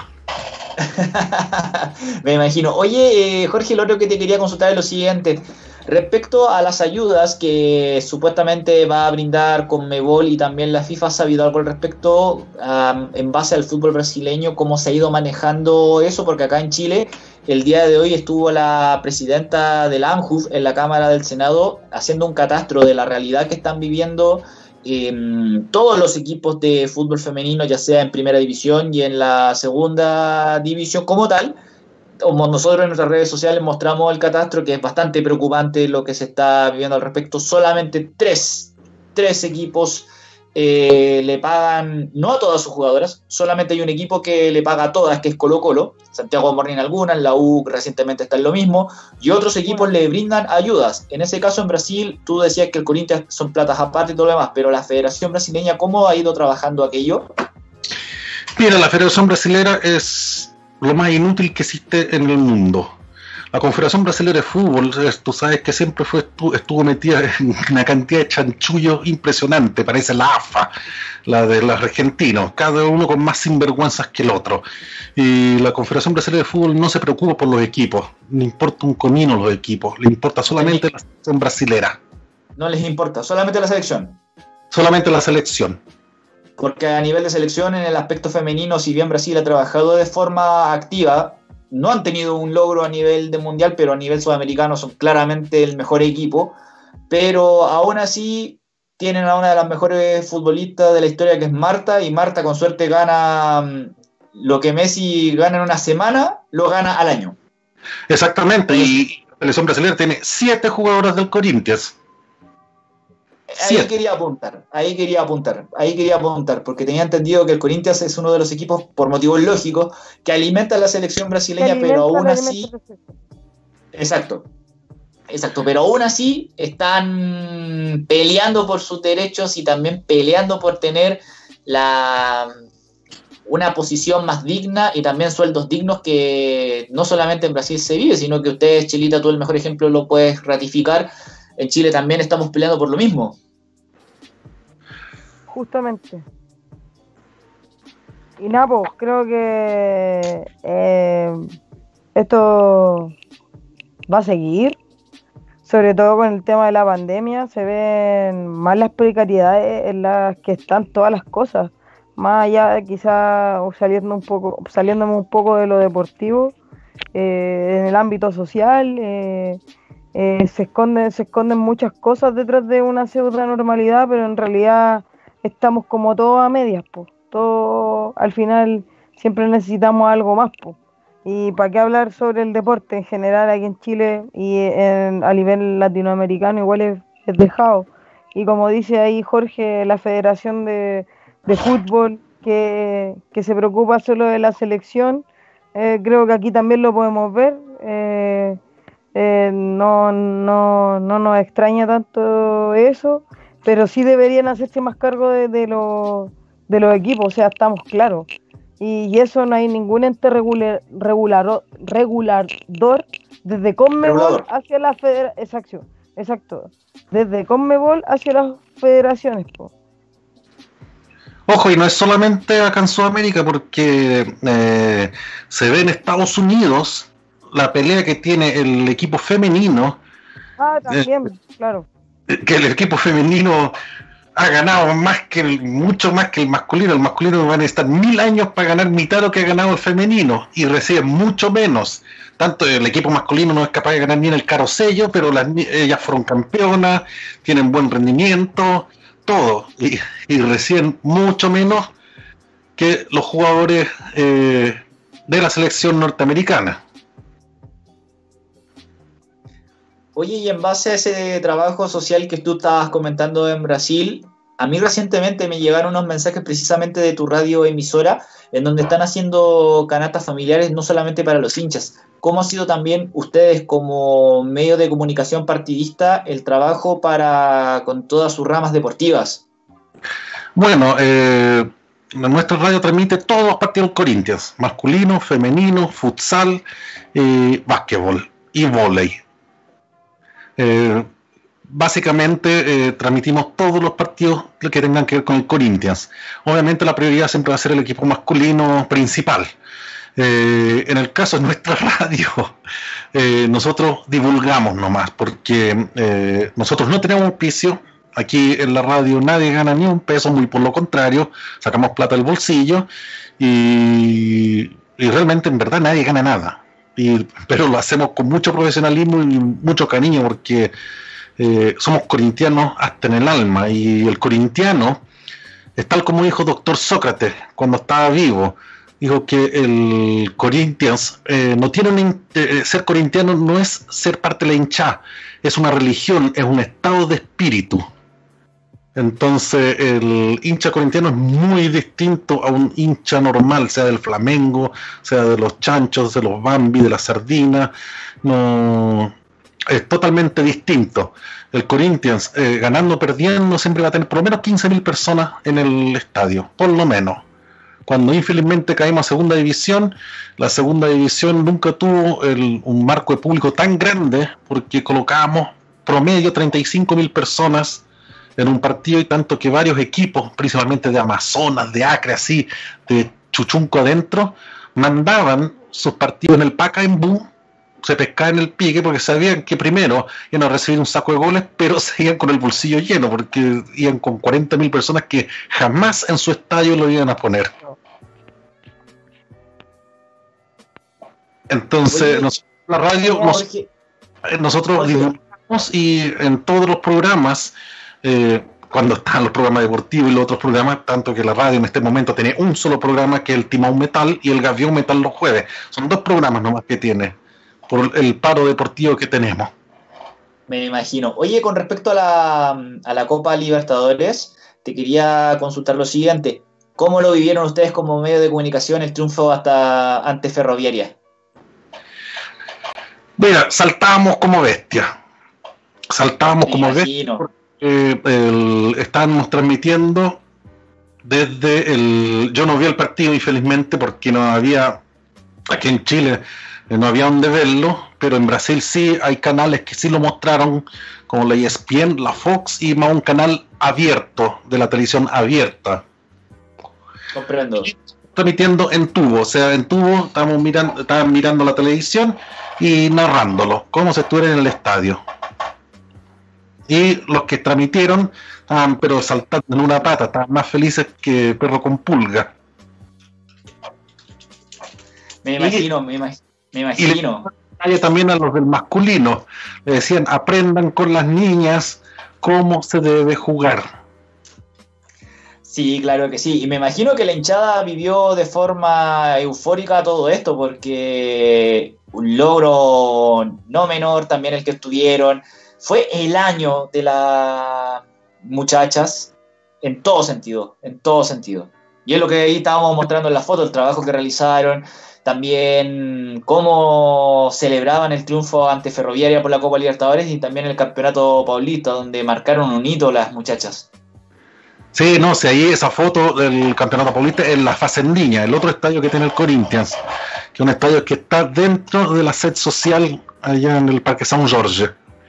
[SPEAKER 1] Me imagino. Oye, Jorge, lo otro que te quería consultar es lo siguiente. Respecto a las ayudas que supuestamente va a brindar Conmebol y también la FIFA, ¿has sabido algo al respecto en base al fútbol brasileño? ¿Cómo se ha ido manejando eso? Porque acá en Chile, el día de hoy estuvo la presidenta del ANJUF en la Cámara del Senado haciendo un catastro de la realidad que están viviendo todos los equipos de fútbol femenino, ya sea en primera división y en la segunda división como tal. Como nosotros en nuestras redes sociales mostramos el catastro, que es bastante preocupante lo que se está viviendo al respecto. Solamente tres equipos le pagan, no a todas sus jugadoras, solamente hay un equipo que le paga a todas, que es Colo-Colo. Santiago Morning algunas, la U recientemente está en lo mismo, y otros equipos le brindan ayudas. En ese caso en Brasil, tú decías que el Corinthians son platas aparte y todo lo demás, pero la Federación Brasileña, ¿cómo ha ido trabajando aquello?
[SPEAKER 3] Mira, la Federación Brasilera es lo más inútil que existe en el mundo. La Confederación Brasilera de Fútbol, tú sabes que siempre estuvo metida en una cantidad de chanchullos impresionante, parece la AFA, la de los argentinos, cada uno con más sinvergüenzas que el otro. Y la Confederación Brasilera de Fútbol no se preocupa por los equipos, no importa un comino los equipos, le importa solamente la selección brasilera.
[SPEAKER 1] No les importa, solamente la selección.
[SPEAKER 3] Solamente la selección.
[SPEAKER 1] Porque a nivel de selección, en el aspecto femenino, si bien Brasil ha trabajado de forma activa, no han tenido un logro a nivel de mundial, pero a nivel sudamericano son claramente el mejor equipo, pero aún así tienen a una de las mejores futbolistas de la historia, que es Marta, y Marta con suerte gana lo que Messi gana en una semana, lo gana al año.
[SPEAKER 3] Exactamente, y la selección brasileña tiene 7 jugadoras del Corinthians.
[SPEAKER 1] Ahí quería apuntar, porque tenía entendido que el Corinthians es uno de los equipos, por motivos lógicos, que alimenta a la selección brasileña, pero aún así... Exacto, pero aún así están peleando por sus derechos y también peleando por tener una posición más digna y también sueldos dignos, que no solamente en Brasil se vive, sino que ustedes, Chelita, tú el mejor ejemplo lo puedes ratificar. En Chile también estamos peleando por lo mismo.
[SPEAKER 2] Justamente. Y nada, pues creo que esto va a seguir, sobre todo con el tema de la pandemia. Se ven más las precariedades en las que están todas las cosas, más allá de quizás saliéndome un poco de lo deportivo, en el ámbito social. Se esconden muchas cosas detrás de una pseudo normalidad, pero en realidad estamos como todos a medias, pues. Todo, al final siempre necesitamos algo más, pues. Y para qué hablar sobre el deporte en general aquí en Chile y a nivel latinoamericano igual es dejado. Y como dice ahí Jorge, la Federación de Fútbol que se preocupa solo de la selección, creo que aquí también lo podemos ver. No nos extraña tanto eso, pero sí deberían hacerse más cargo de los equipos, o sea, estamos claros. Y eso no hay ningún ente regulador desde Conmebol hacia la federación. Exacto. Desde Conmebol hacia las federaciones, po.
[SPEAKER 3] Ojo, y no es solamente acá en Sudamérica, porque se ve en Estados Unidos la pelea que tiene el equipo femenino.
[SPEAKER 2] También, claro.
[SPEAKER 3] Que el equipo femenino ha ganado mucho más que el masculino. El masculino va a necesitar 1000 años para ganar mitad de lo que ha ganado el femenino, y recibe mucho menos. Tanto el equipo masculino no es capaz de ganar ni en el Carosello, pero ellas fueron campeonas, tienen buen rendimiento, todo, y reciben mucho menos que los jugadores de la selección norteamericana.
[SPEAKER 1] Oye, y en base a ese trabajo social que tú estabas comentando en Brasil, a mí recientemente me llegaron unos mensajes precisamente de tu radio emisora, en donde están haciendo canastas familiares no solamente para los hinchas. ¿Cómo ha sido también ustedes como medio de comunicación partidista el trabajo con todas sus ramas deportivas?
[SPEAKER 3] Bueno, nuestra radio transmite todos los partidos del Corinthians: masculino, femenino, futsal, básquetbol y vóley. Básicamente transmitimos todos los partidos que tengan que ver con el Corinthians. Obviamente la prioridad siempre va a ser el equipo masculino principal. En el caso de nuestra radio, nosotros divulgamos nomás, porque nosotros no tenemos auspicio. Aquí en la radio nadie gana ni un peso, muy por lo contrario, sacamos plata del bolsillo y realmente en verdad nadie gana nada. Pero lo hacemos con mucho profesionalismo y mucho cariño, porque somos corintianos hasta en el alma, y el corintiano es tal como dijo doctor Sócrates cuando estaba vivo. Dijo que el Corinthians no tiene ser corintiano no es ser parte de la hinchada, es una religión, es un estado de espíritu. Entonces el hincha corintiano es muy distinto a un hincha normal, sea del Flamengo, sea de los Chanchos, de los Bambi, de la Sardina. No, es totalmente distinto. El Corinthians, ganando o perdiendo, siempre va a tener por lo menos 15.000 personas en el estadio, por lo menos. Cuando infelizmente caímos a segunda división, la segunda división nunca tuvo un marco de público tan grande, porque colocábamos promedio 35.000 personas en un partido, y tanto que varios equipos, principalmente de Amazonas, de Acre, así, de Chuchunco adentro, mandaban sus partidos en el Pacaembu, se pescaban en el pique, porque sabían que primero iban a recibir un saco de goles, pero se iban con el bolsillo lleno, porque iban con 40.000 personas que jamás en su estadio lo iban a poner. Entonces,
[SPEAKER 1] Oye,
[SPEAKER 3] la radio,
[SPEAKER 1] Jorge,
[SPEAKER 3] nosotros
[SPEAKER 1] Jorge,
[SPEAKER 3] divulgamos y en todos los programas, cuando están los programas deportivos y los otros programas, tanto que la radio en este momento tiene un solo programa que es el Timón Metal y el Gavión Metal los jueves. Son 2 programas nomás que tiene, por el paro deportivo que tenemos.
[SPEAKER 1] me imagino. Oye, con respecto a la Copa Libertadores, te quería consultar lo siguiente. ¿Cómo lo vivieron ustedes como medio de comunicación el triunfo ante Ferroviaria?
[SPEAKER 3] Mira, saltábamos como bestias. Saltábamos
[SPEAKER 1] Me
[SPEAKER 3] como bestias.
[SPEAKER 1] imagino.
[SPEAKER 3] Estábamos transmitiendo desde el... Yo no vi el partido, infelizmente, porque no había... Aquí en Chile no había donde verlo, pero en Brasil sí hay canales que sí lo mostraron, como la ESPN, la Fox y más un canal abierto, de la televisión abierta.
[SPEAKER 1] Comprendo.
[SPEAKER 3] Transmitiendo en tubo, o sea, en tubo estaban mirando la televisión y narrándolo, como si estuviera en el estadio. Y los que transmitieron estaban pero saltando en una pata, estaban más felices que perro con pulga.
[SPEAKER 1] Me imagino.
[SPEAKER 3] Y también a los del masculino, le decían, aprendan con las niñas cómo se debe jugar.
[SPEAKER 1] Sí, claro que sí. Y me imagino que la hinchada vivió de forma eufórica todo esto, porque un logro no menor también el que estuvieron. Fue el año de las muchachas en todo sentido, en todo sentido. Y es lo que ahí estábamos mostrando en la foto, el trabajo que realizaron, también cómo celebraban el triunfo ante Ferroviaria por la Copa Libertadores y también el Campeonato Paulista, donde marcaron un hito las muchachas.
[SPEAKER 3] Sí, no, si ahí esa foto del Campeonato Paulista es la Facendinha, el otro estadio que tiene el Corinthians, que es un estadio que está dentro de la sede social allá en el Parque São Jorge.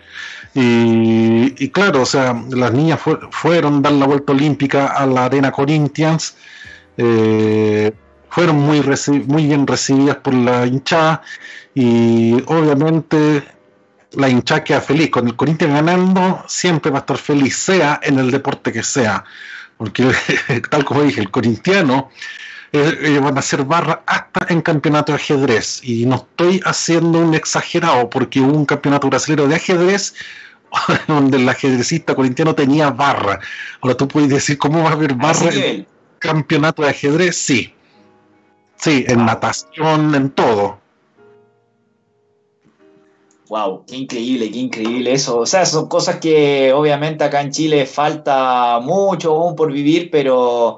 [SPEAKER 3] Y claro, o sea, las niñas fueron a dar la vuelta olímpica a la Arena Corinthians, fueron muy bien recibidas por la hinchada y obviamente la hinchada queda feliz. Con el Corinthians ganando siempre va a estar feliz, sea en el deporte que sea, porque tal como dije, el corintiano ellos van a hacer barra hasta en campeonato de ajedrez, y no estoy haciendo un exagerado, porque hubo un campeonato brasileño de ajedrez donde el ajedrecista corintiano tenía barra. Ahora tú puedes decir, ¿cómo va a haber barra en el campeonato de ajedrez? Sí, en natación, en todo.
[SPEAKER 1] Wow, qué increíble eso. O sea, son cosas que obviamente acá en Chile falta mucho aún por vivir, pero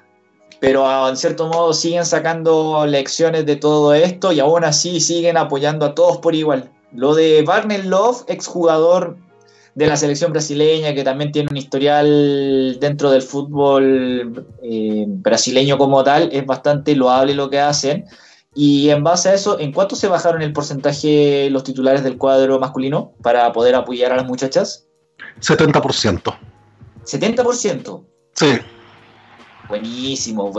[SPEAKER 1] en cierto modo siguen sacando lecciones de todo esto y aún así siguen apoyando a todos por igual. Lo de Wagner Love, exjugador de la selección brasileña, que también tiene un historial dentro del fútbol brasileño como tal, es bastante loable lo que hacen. Y en base a eso, ¿en cuánto se bajaron el porcentaje los titulares del cuadro masculino para poder apoyar a las muchachas?
[SPEAKER 3] 70%.
[SPEAKER 1] ¿70%?
[SPEAKER 3] Sí.
[SPEAKER 1] Buenísimo.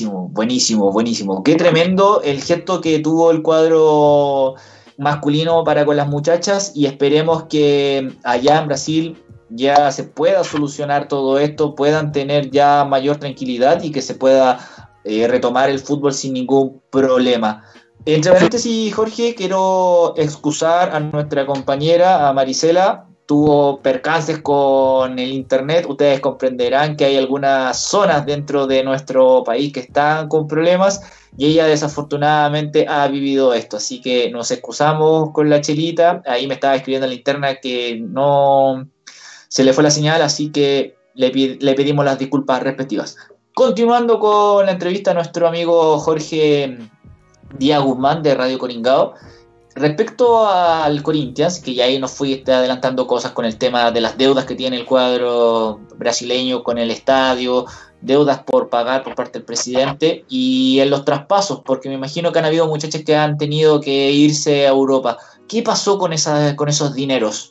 [SPEAKER 1] Qué tremendo el gesto que tuvo el cuadro masculino para con las muchachas, y esperemos que allá en Brasil ya se pueda solucionar todo esto, puedan tener ya mayor tranquilidad y que se pueda retomar el fútbol sin ningún problema. Entre paréntesis, Jorge, quiero excusar a nuestra compañera, a Marisela. Tuvo percances con el internet. Ustedes comprenderán que hay algunas zonas dentro de nuestro país que están con problemas y ella desafortunadamente ha vivido esto. Así que nos excusamos con la Chelita. Ahí me estaba escribiendo en la interna que no se le fue la señal, así que le pedimos las disculpas respectivas. Continuando con la entrevista a nuestro amigo Jorge Díaz Guzmán de Radio Coringao. Respecto al Corinthians, que ya ahí nos fuiste adelantando cosas con el tema de las deudas que tiene el cuadro brasileño con el estadio, deudas por pagar por parte del presidente, y en los traspasos, porque me imagino que han habido muchachos que han tenido que irse a Europa. ¿Qué pasó con esos dineros?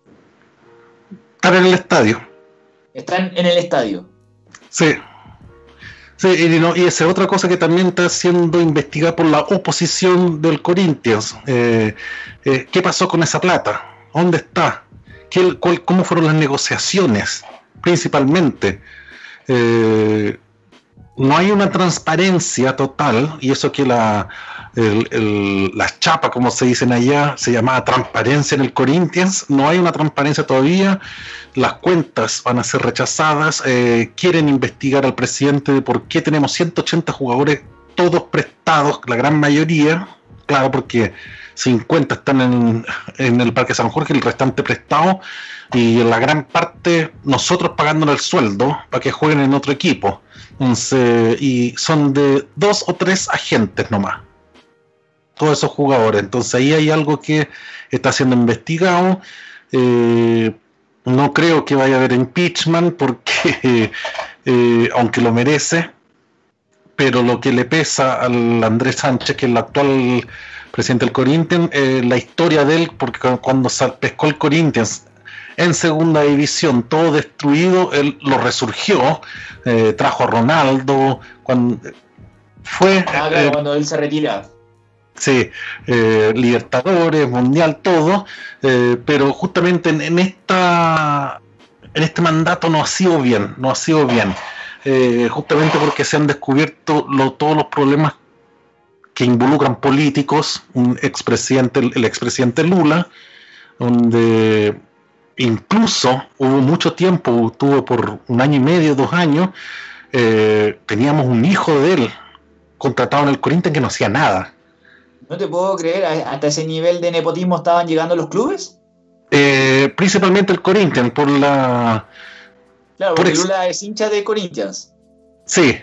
[SPEAKER 3] Están en el estadio.
[SPEAKER 1] ¿Están en el estadio?
[SPEAKER 3] Sí. Sí, y esa es otra cosa que también está siendo investigada por la oposición del Corinthians. ¿Qué pasó con esa plata? ¿Dónde está? ¿Cómo fueron las negociaciones? Principalmente. No hay una transparencia total, y eso que la la chapa, como se dicen allá, se llamaba transparencia en el Corinthians. No hay una transparencia todavía, las cuentas van a ser rechazadas, quieren investigar al presidente de por qué tenemos 180 jugadores, todos prestados, la gran mayoría, claro, porque 50 están en el Parque San Jorge, el restante prestado, y la gran parte nosotros pagándole el sueldo para que jueguen en otro equipo. Entonces, y son de 2 o 3 agentes nomás, todos esos jugadores. Entonces ahí hay algo que está siendo investigado. No creo que vaya a haber impeachment porque aunque lo merece, pero lo que le pesa al Andrés Sánchez, que es el actual presidente del Corinthians, la historia de él, porque cuando pescó el Corinthians en segunda división, todo destruido, él lo resurgió, trajo a Ronaldo, cuando fue...
[SPEAKER 1] claro, cuando él se retira.
[SPEAKER 3] Sí, Libertadores, Mundial, todo, pero justamente en este mandato no ha sido bien, justamente porque se han descubierto todos los problemas que involucran políticos, el expresidente Lula, donde incluso hubo mucho tiempo, tuvo por 1 año y medio, 2 años, teníamos un hijo de él contratado en el Corinthians que no hacía nada.
[SPEAKER 1] No te puedo creer, hasta ese nivel de nepotismo estaban llegando los clubes.
[SPEAKER 3] Principalmente el Corinthians, por la...
[SPEAKER 1] Claro, porque Lula es hincha de Corinthians.
[SPEAKER 3] Sí.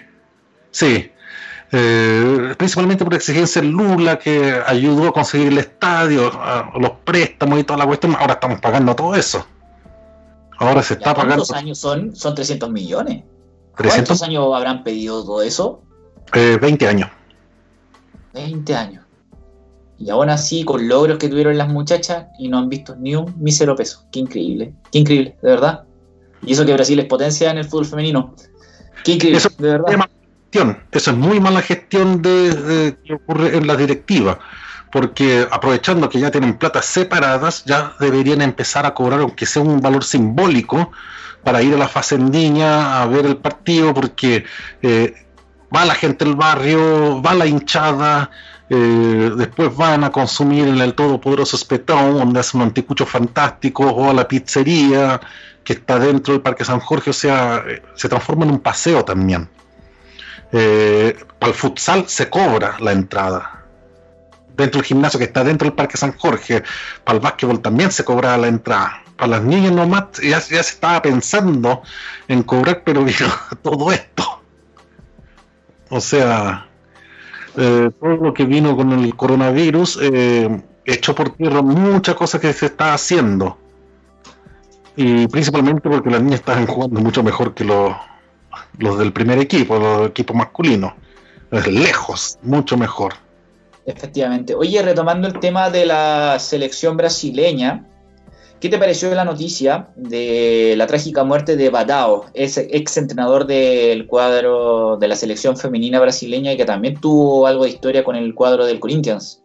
[SPEAKER 3] Principalmente por exigencia de Lula, que ayudó a conseguir el estadio, los préstamos y toda la cuestión. Ahora estamos pagando todo eso. Ahora se está pagando.
[SPEAKER 1] ¿Cuántos años son? Son 300 millones.
[SPEAKER 3] 300.
[SPEAKER 1] ¿Cuántos años habrán pedido todo eso?
[SPEAKER 3] 20 años.
[SPEAKER 1] 20 años. Y aún así, con logros que tuvieron las muchachas, y no han visto ni un mísero peso. Qué increíble, de verdad. Y eso que Brasil es potencia en el fútbol femenino. Qué increíble,
[SPEAKER 3] eso,
[SPEAKER 1] de verdad.
[SPEAKER 3] Eso es muy mala gestión que ocurre en la directiva, porque aprovechando que ya tienen platas separadas, ya deberían empezar a cobrar, aunque sea un valor simbólico, para ir a la Facendiña a ver el partido, porque va la gente del barrio, va la hinchada, después van a consumir en el todopoderoso Espetón, donde hacen un anticucho fantástico, o a la pizzería que está dentro del Parque San Jorge. O sea, se transforma en un paseo también. Para el futsal se cobra la entrada dentro del gimnasio que está dentro del Parque San Jorge. Para el básquetbol también se cobra la entrada. Para las niñas nomás ya se estaba pensando en cobrar, pero vino todo esto. O sea, todo lo que vino con el coronavirus echó por tierra muchas cosas que se está haciendo, y principalmente porque las niñas estaban jugando mucho mejor que los del primer equipo, los equipos masculinos, lejos, mucho mejor.
[SPEAKER 1] Efectivamente. Oye, retomando el tema de la selección brasileña, ¿qué te pareció la noticia de la trágica muerte de Badao, ese ex entrenador del cuadro de la selección femenina brasileña y que también tuvo algo de historia con el cuadro del Corinthians?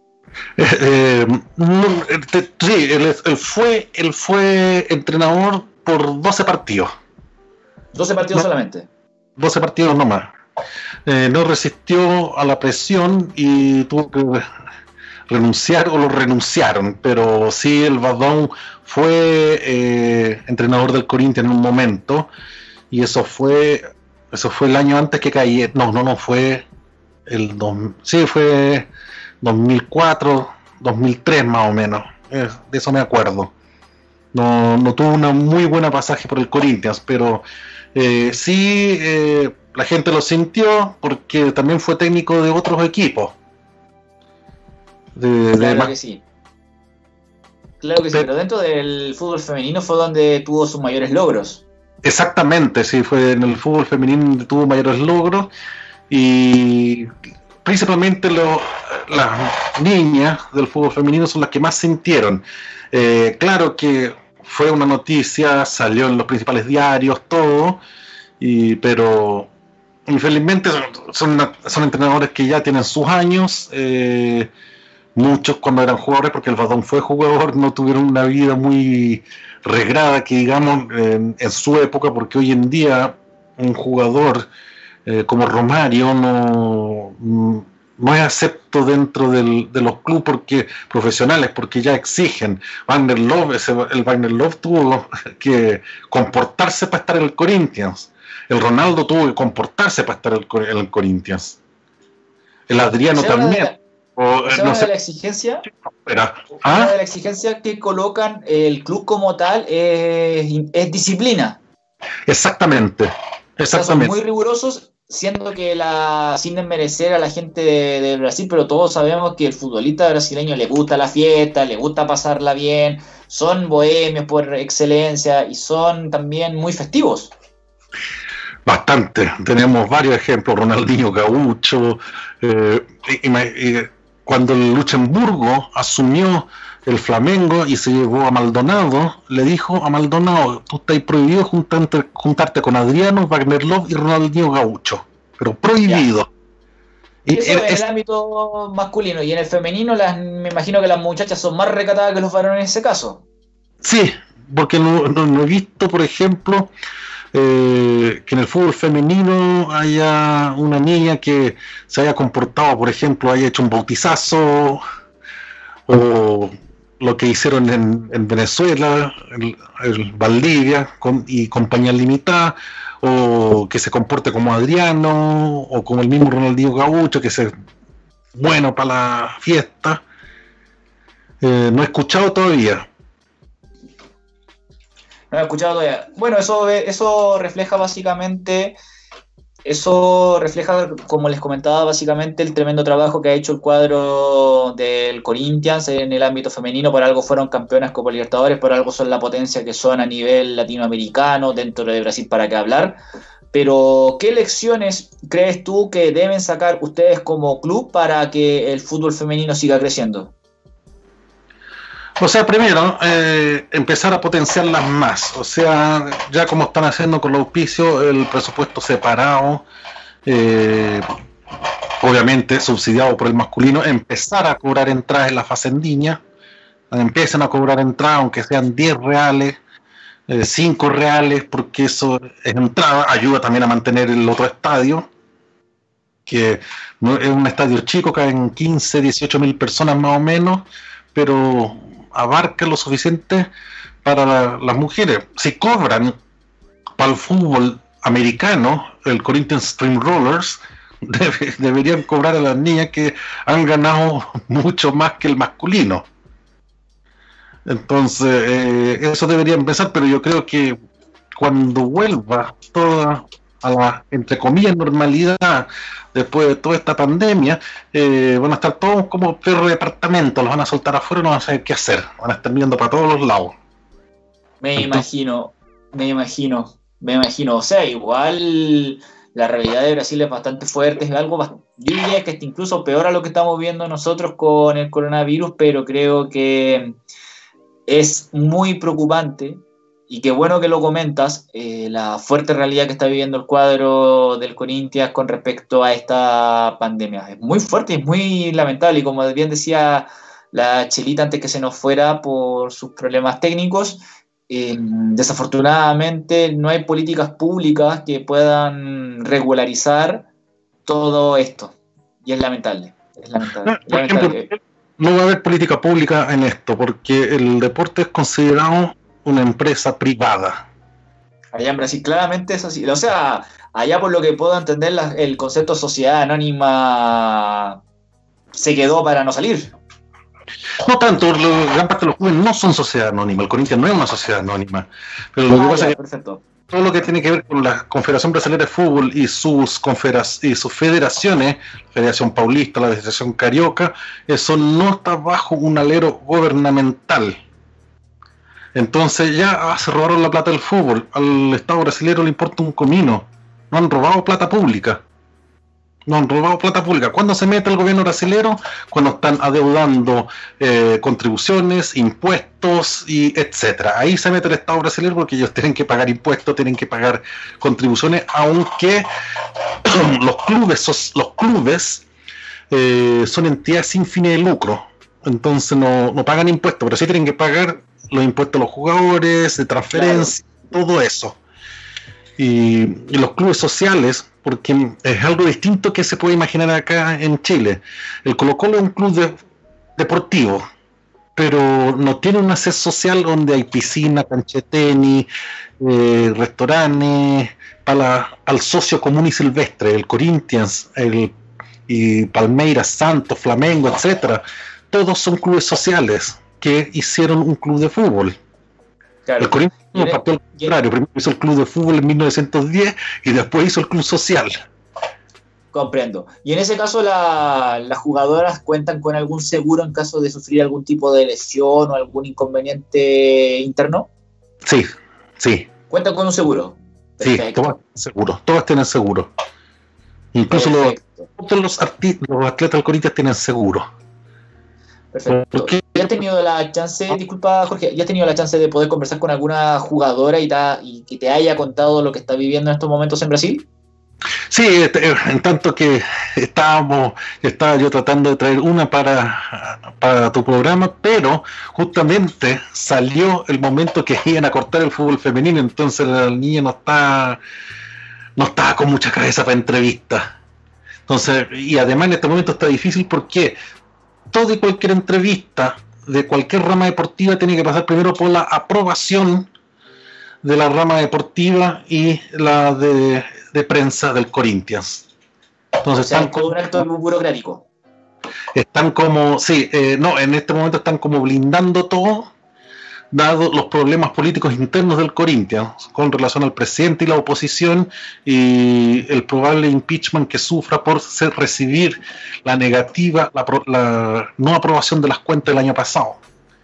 [SPEAKER 3] Sí, él fue entrenador por 12 partidos.
[SPEAKER 1] 12 partidos solamente.
[SPEAKER 3] 12 partidos nomás. No resistió a la presión y tuvo que renunciar, o lo renunciaron, pero sí, el Badão fue entrenador del Corinthians en un momento, y eso fue el año antes que cayera. No fue fue 2004, 2003 más o menos, de eso me acuerdo. No tuvo una muy buena pasaje por el Corinthians, pero sí, la gente lo sintió porque también fue técnico de otros equipos.
[SPEAKER 1] Claro que sí. Pero dentro del fútbol femenino fue donde tuvo sus mayores logros.
[SPEAKER 3] Exactamente, sí, fue en el fútbol femenino donde tuvo mayores logros, y principalmente las niñas del fútbol femenino son las que más sintieron. Claro que fue una noticia, salió en los principales diarios, todo, pero infelizmente son entrenadores que ya tienen sus años. Muchos, cuando eran jugadores, porque el Badão fue jugador, no tuvieron una vida muy regrada, que digamos, en su época, porque hoy en día un jugador como Romario no es acepto dentro de los clubes profesionales, porque ya exigen. El Wagner Love tuvo que comportarse para estar en el Corinthians. El Ronaldo tuvo que comportarse para estar en el Corinthians. El Adriano también.
[SPEAKER 1] Una de la exigencia, una de la exigencia que colocan el club como tal es disciplina.
[SPEAKER 3] Exactamente.
[SPEAKER 1] O sea, son muy rigurosos, siendo que sin desmerecer a la gente de Brasil, pero todos sabemos que el futbolista brasileño le gusta la fiesta, le gusta pasarla bien, son bohemios por excelencia y son también muy festivos.
[SPEAKER 3] Bastante, tenemos varios ejemplos, Ronaldinho Gaucho, cuando el Luxemburgo asumió el Flamengo y se llevó a Maldonado, le dijo a Maldonado: tú estás prohibido juntarte con Adriano, Wagner Love y Ronaldinho Gaucho, pero prohibido.
[SPEAKER 1] Y eso en el ámbito masculino, y en el femenino me imagino que las muchachas son más recatadas que los varones en ese caso.
[SPEAKER 3] Sí, porque no he visto, por ejemplo, que en el fútbol femenino haya una niña que se haya comportado, por ejemplo, haya hecho un bautizazo, o lo que hicieron en Venezuela, el Valdivia y compañía limitada, o que se comporte como Adriano, o como el mismo Ronaldinho Gaucho, que es bueno para la fiesta. No he escuchado todavía.
[SPEAKER 1] No he escuchado todavía. Bueno, eso refleja básicamente, como les comentaba, básicamente el tremendo trabajo que ha hecho el cuadro del Corinthians en el ámbito femenino. Por algo fueron campeonas Copa Libertadores, por algo son la potencia que son a nivel latinoamericano, dentro de Brasil para qué hablar. Pero, ¿qué lecciones crees tú que deben sacar ustedes como club para que el fútbol femenino siga creciendo?
[SPEAKER 3] O sea, primero, empezar a potenciarlas más. O sea, ya como están haciendo con los auspicios, el presupuesto separado, obviamente subsidiado por el masculino, empezar a cobrar entradas en la Facendinha, empiecen a cobrar entradas, aunque sean 10 reales, 5 reales, porque eso es entrada, ayuda también a mantener el otro estadio, que no, es un estadio chico, caen 15, 18 mil personas más o menos, pero abarca lo suficiente para las mujeres. Si cobran para el fútbol americano, el Corinthians Stream Rollers, deberían cobrar a las niñas que han ganado mucho más que el masculino. Entonces, eso debería empezar, pero yo creo que cuando vuelva toda a la, entre comillas, normalidad, después de toda esta pandemia, van a estar todos como perros de departamento, los van a soltar afuera y no van a saber qué hacer, van a estar mirando para todos los lados.
[SPEAKER 1] Me imagino. O sea, igual la realidad de Brasil es bastante fuerte, es algo, yo diría que es incluso peor a lo que estamos viendo nosotros con el coronavirus, pero creo que es muy preocupante. Y qué bueno que lo comentas, la fuerte realidad que está viviendo el cuadro del Corinthians con respecto a esta pandemia. Es muy fuerte y es muy lamentable, y como bien decía la Chelita antes que se nos fuera por sus problemas técnicos, desafortunadamente no hay políticas públicas que puedan regularizar todo esto, y es lamentable.
[SPEAKER 3] Por ejemplo, no va a haber política pública en esto, porque el deporte es considerado una empresa privada.
[SPEAKER 1] Allá en Brasil claramente es así. O sea, allá por lo que puedo entender, el concepto sociedad anónima se quedó para no salir.
[SPEAKER 3] No tanto, gran parte de los clubes no son sociedad anónima. El Corinthians no es una sociedad anónima. Pero lo que pasa es que todo lo que tiene que ver con la Confederación Brasileña de Fútbol y sus federaciones, la Federación Paulista, la Federación Carioca, eso no está bajo un alero gubernamental. Entonces ya se robaron la plata del fútbol. Al Estado brasileño le importa un comino. No han robado plata pública. ¿Cuándo se mete el gobierno brasileño? Cuando están adeudando contribuciones, impuestos y etcétera. Ahí se mete el Estado brasileño, porque ellos tienen que pagar impuestos, tienen que pagar contribuciones, aunque los clubes son entidades sin fines de lucro. Entonces no pagan impuestos, pero sí tienen que pagar los impuestos a los jugadores, de transferencia, claro, todo eso. y los clubes sociales, porque es algo distinto que se puede imaginar acá en Chile. El Colo-Colo es un club deportivo, pero no tiene una sede social donde hay piscina, cancha de tenis, restaurantes, para el socio común y silvestre, el Corinthians, y Palmeiras, Santos, Flamengo, etcétera. Todos son clubes sociales que hicieron un club de fútbol. Claro. El Corinthians partió al contrario, primero hizo el club de fútbol en 1910 y después hizo el club social.
[SPEAKER 1] Comprendo. Y en ese caso las jugadoras cuentan con algún seguro en caso de sufrir algún tipo de lesión o algún inconveniente interno.
[SPEAKER 3] Sí, sí.
[SPEAKER 1] ¿Cuentan con un seguro? Perfecto.
[SPEAKER 3] Sí, todas tienen seguro. Incluso los atletas del Corinthians tienen seguro.
[SPEAKER 1] Perfecto. ¿Ya has tenido la chance, disculpa Jorge, ya has tenido la chance de poder conversar con alguna jugadora y que te haya contado lo que está viviendo en estos momentos en Brasil?
[SPEAKER 3] Sí, en tanto que estaba yo tratando de traer una para tu programa, pero justamente salió el momento que iban a cortar el fútbol femenino, entonces la niña no estaba con mucha cabeza para entrevistas. Entonces, y además en este momento está difícil porque toda y cualquier entrevista de cualquier rama deportiva tiene que pasar primero por la aprobación de la rama deportiva y la de prensa del Corinthians. Entonces,
[SPEAKER 1] o sea, están un acto burocrático.
[SPEAKER 3] Están como, en este momento están como blindando todo, dado los problemas políticos internos del Corinthians con relación al presidente y la oposición y el probable impeachment que sufra por recibir la negativa, la no aprobación de las cuentas del año pasado.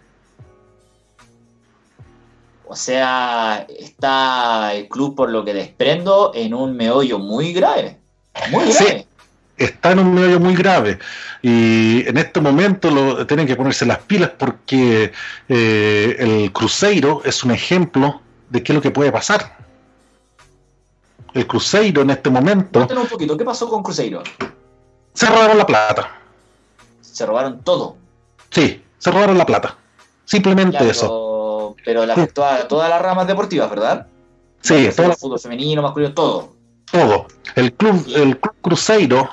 [SPEAKER 1] O sea, está el club, por lo que desprendo, en un meollo muy grave. Muy grave. Sí,
[SPEAKER 3] está en un meollo muy grave. Y en este momento tienen que ponerse las pilas porque el Cruzeiro es un ejemplo de qué es lo que puede pasar. El Cruzeiro en este momento...
[SPEAKER 1] Cuéntanos un poquito, ¿qué pasó con Cruzeiro?
[SPEAKER 3] Se robaron la plata.
[SPEAKER 1] ¿Se robaron todo?
[SPEAKER 3] Sí, se robaron la plata. Simplemente eso.
[SPEAKER 1] Pero le afectó a todas las ramas deportivas, ¿verdad?
[SPEAKER 3] Sí,
[SPEAKER 1] todo el fútbol femenino, masculino, todo.
[SPEAKER 3] Todo. El club Cruzeiro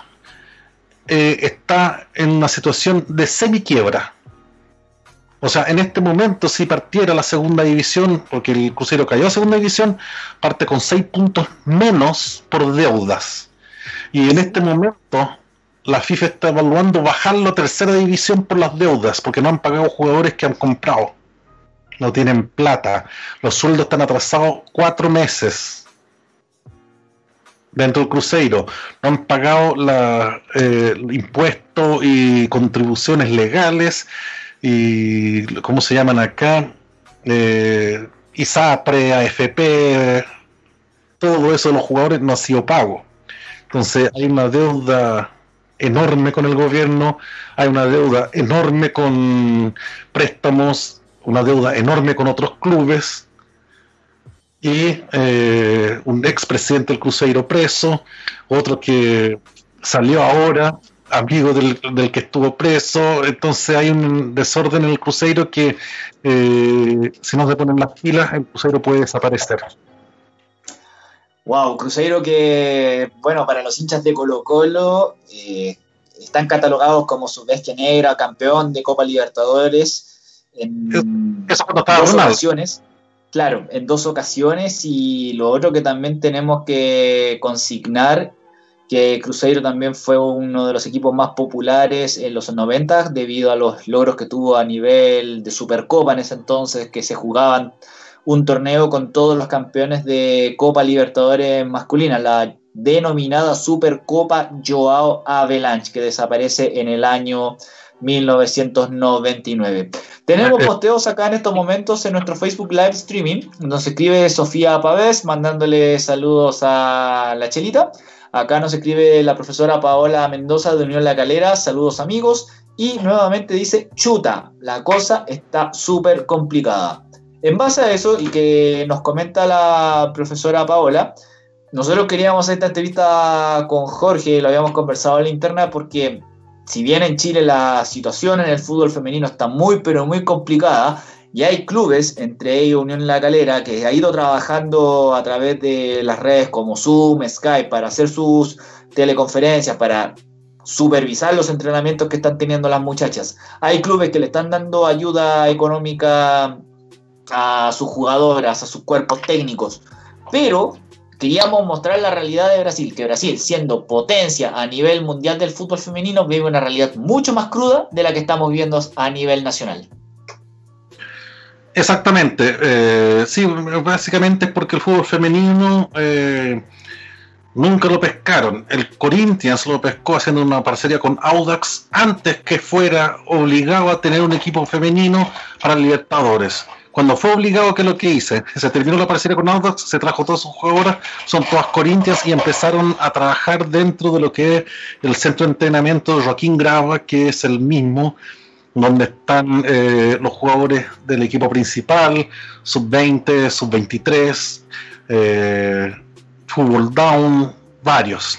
[SPEAKER 3] está en una situación de semiquiebra. O sea, en este momento, si partiera la segunda división, porque el Cruzeiro cayó a segunda división, parte con 6 puntos menos por deudas. Y en este momento, la FIFA está evaluando bajarlo a tercera división por las deudas, porque no han pagado jugadores que han comprado. No tienen plata. Los sueldos están atrasados 4 meses dentro del Cruzeiro. No han pagado impuestos y contribuciones legales y ¿cómo se llaman acá? ISAPRE, AFP, todo eso de los jugadores no ha sido pago. Entonces hay una deuda enorme con el gobierno, hay una deuda enorme con préstamos, una deuda enorme con otros clubes y un expresidente del Cruzeiro preso, otro que salió ahora, amigo del que estuvo preso. Entonces hay un desorden en el Cruzeiro que si no se ponen las pilas, el Cruzeiro puede desaparecer.
[SPEAKER 1] Wow, Cruzeiro que, bueno, para los hinchas de Colo-Colo están catalogados como su bestia negra, campeón de Copa Libertadores en dos ocasiones. Claro, en 2 ocasiones. Y lo otro que también tenemos que consignar, que Cruzeiro también fue uno de los equipos más populares en los 90 debido a los logros que tuvo a nivel de Supercopa en ese entonces, que se jugaban un torneo con todos los campeones de Copa Libertadores masculina, la denominada Supercopa Joao Havelange, que desaparece en el año 1999. Tenemos posteos acá en estos momentos en nuestro Facebook Live Streaming. Nos escribe Sofía Pavés mandándole saludos a la Chelita. Acá nos escribe la profesora Paola Mendoza de Unión La Calera, saludos amigos. Y nuevamente dice, chuta, la cosa está súper complicada. En base a eso, y que nos comenta la profesora Paola, nosotros queríamos hacer esta entrevista con Jorge, lo habíamos conversado en la interna, porque si bien en Chile la situación en el fútbol femenino está muy, pero muy complicada, Y hay clubes, entre ellos Unión La Calera, que ha ido trabajando a través de las redes como Zoom, Skype, para hacer sus teleconferencias, para supervisar los entrenamientos que están teniendo las muchachas. Hay clubes que le están dando ayuda económica a sus jugadoras, a sus cuerpos técnicos, pero queríamos mostrar la realidad de Brasil, que Brasil, siendo potencia a nivel mundial del fútbol femenino, vive una realidad mucho más cruda de la que estamos viviendo a nivel nacional.
[SPEAKER 3] Exactamente, sí, básicamente es porque el fútbol femenino nunca lo pescaron. El Corinthians lo pescó haciendo una parcería con Audax antes que fuera obligado a tener un equipo femenino para Libertadores. Cuando fue obligado, ¿qué es lo que hice? Se terminó la parcería con Audax, se trajo todas sus jugadoras, son todas Corinthians, y empezaron a trabajar dentro de lo que es el centro de entrenamiento de Joaquín Grava, que es el mismo donde están los jugadores del equipo principal, sub-20, sub-23, fútbol down, varios.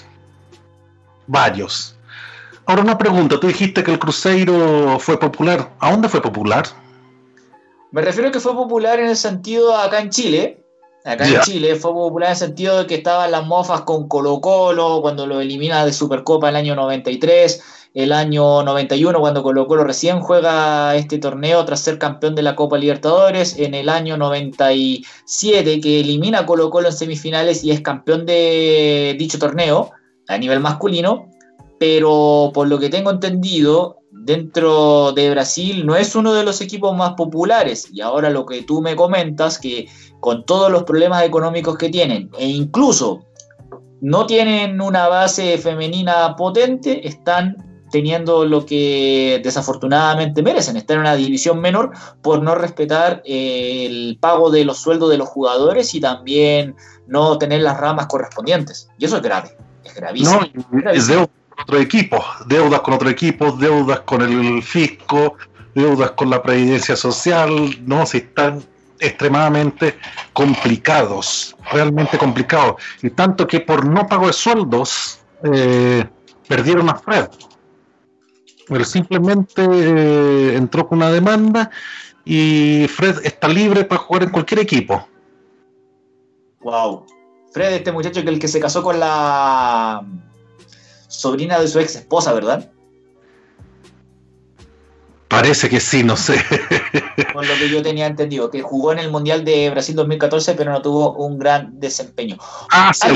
[SPEAKER 3] Ahora una pregunta, tú dijiste que el Cruzeiro fue popular. ¿A dónde fue popular?
[SPEAKER 1] Me refiero a que fue popular en el sentido acá en Chile. En Chile fue popular en el sentido de que estaban las mofas con Colo-Colo cuando lo elimina de Supercopa el año 93, el año 91 cuando Colo-Colo recién juega este torneo tras ser campeón de la Copa Libertadores, en el año 97 que elimina a Colo-Colo en semifinales y es campeón de dicho torneo a nivel masculino, pero por lo que tengo entendido, dentro de Brasil no es uno de los equipos más populares, y ahora lo que tú me comentas, que con todos los problemas económicos que tienen, e incluso no tienen una base femenina potente, están teniendo lo que desafortunadamente merecen, estar en una división menor por no respetar el pago de los sueldos de los jugadores y también no tener las ramas correspondientes, y eso es grave, es gravísimo.
[SPEAKER 3] No, es deudas con otro equipo, deudas con el fisco, deudas con la previdencia social, no, si están extremadamente complicados, realmente complicados, y tanto que por no pago de sueldos perdieron a Fred. Él simplemente entró con una demanda y Fred está libre para jugar en cualquier equipo.
[SPEAKER 1] Wow. Fred, este muchacho que el que se casó con la sobrina de su ex esposa, ¿verdad?
[SPEAKER 3] Parece que sí, no sé.
[SPEAKER 1] Con lo que yo tenía entendido, que jugó en el Mundial de Brasil 2014, pero no tuvo un gran desempeño.
[SPEAKER 3] Sí,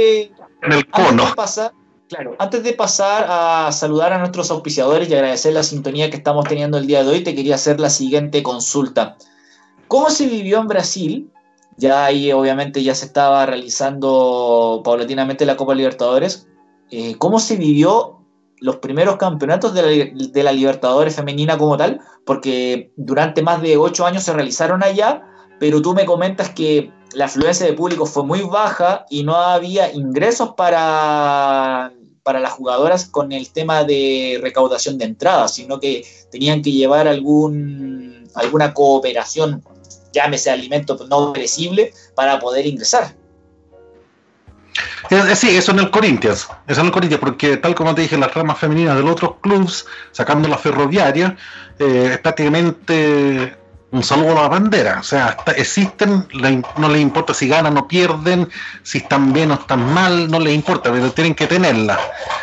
[SPEAKER 1] antes de pasar a saludar a nuestros auspiciadores y agradecer la sintonía que estamos teniendo el día de hoy, te quería hacer la siguiente consulta. ¿Cómo se vivió en Brasil? Ya ahí obviamente ya se estaba realizando paulatinamente la Copa Libertadores. ¿Cómo se vivió los primeros campeonatos de la Libertadores femenina como tal? Porque durante más de 8 años se realizaron allá, pero tú me comentas que la afluencia de público fue muy baja y no había ingresos para las jugadoras con el tema de recaudación de entradas, sino que tenían que llevar alguna cooperación, llámese alimento no perecible, para poder ingresar.
[SPEAKER 3] Sí, eso en el Corinthians, porque tal como te dije, las ramas femeninas de los otros clubes, sacando la Ferroviaria, es prácticamente un saludo a la bandera. O sea, existen, no les importa si ganan o pierden, si están bien o están mal, no les importa, pero tienen que tenerla.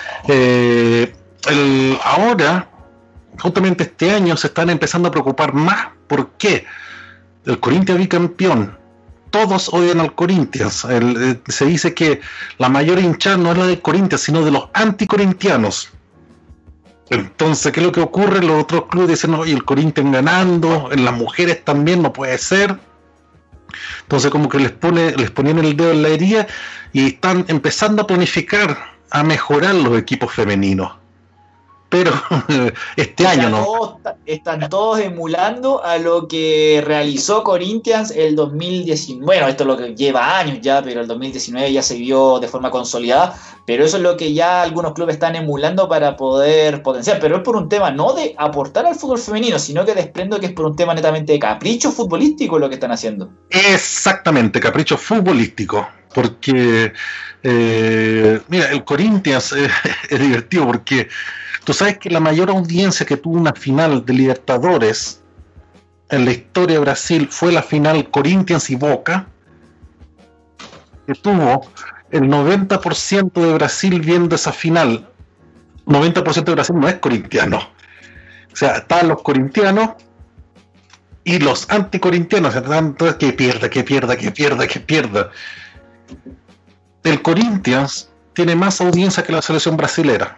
[SPEAKER 3] Ahora, justamente este año, se están empezando a preocupar más. ¿Por qué? El Corinthians bicampeón. Todos odian al Corinthians. Se dice que la mayor hinchada no es la del Corinthians, sino de los anticorintianos. Entonces, ¿qué es lo que ocurre? Los otros clubes dicen, oye, el Corinthians ganando, en las mujeres también no puede ser. Entonces, como que les ponían el dedo en la herida y están empezando a planificar, a mejorar los equipos femeninos. Pero este año no.
[SPEAKER 1] Están todos emulando a lo que realizó Corinthians el 2019. Bueno, esto es lo que lleva años ya, pero el 2019 ya se vio de forma consolidada. Pero eso es lo que ya algunos clubes están emulando para poder potenciar. Pero es por un tema no de aportar al fútbol femenino, sino que desprendo que es por un tema netamente de capricho futbolístico lo que están haciendo.
[SPEAKER 3] Exactamente, capricho futbolístico. Porque, mira, el Corinthians es divertido porque tú sabes que la mayor audiencia que tuvo una final de Libertadores en la historia de Brasil fue la final Corinthians y Boca, que tuvo el 90% de Brasil viendo esa final. 90% de Brasil no es corintiano. O sea, están los corintianos y los anticorintianos. Entonces, que pierda. El Corinthians tiene más audiencia que la selección brasilera.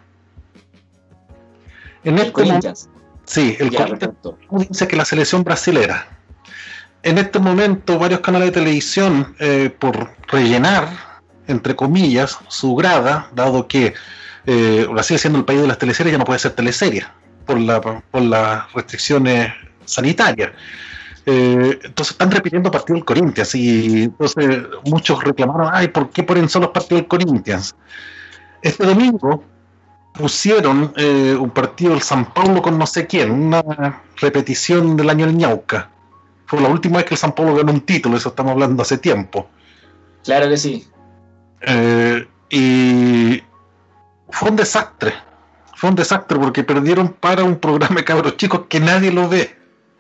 [SPEAKER 3] En
[SPEAKER 1] ¿El Corinthians?
[SPEAKER 3] Sí, el Corinthians tiene más audiencia que la selección brasilera. En este momento, varios canales de televisión, por rellenar, entre comillas, su grada, dado que Brasil, siendo el país de las teleseries, ya no puede ser teleserie por las restricciones sanitarias. Entonces están repitiendo partidos del Corinthians y entonces muchos reclamaron, ¿por qué ponen solo los partidos del Corinthians? Este domingo pusieron un partido del San Paulo con no sé quién, una repetición del año del Ñauca. Fue la última vez que el San Paulo ganó un título, eso estamos hablando hace tiempo.
[SPEAKER 1] Claro que sí.
[SPEAKER 3] Y fue un desastre porque perdieron para un programa de cabros chicos que nadie lo ve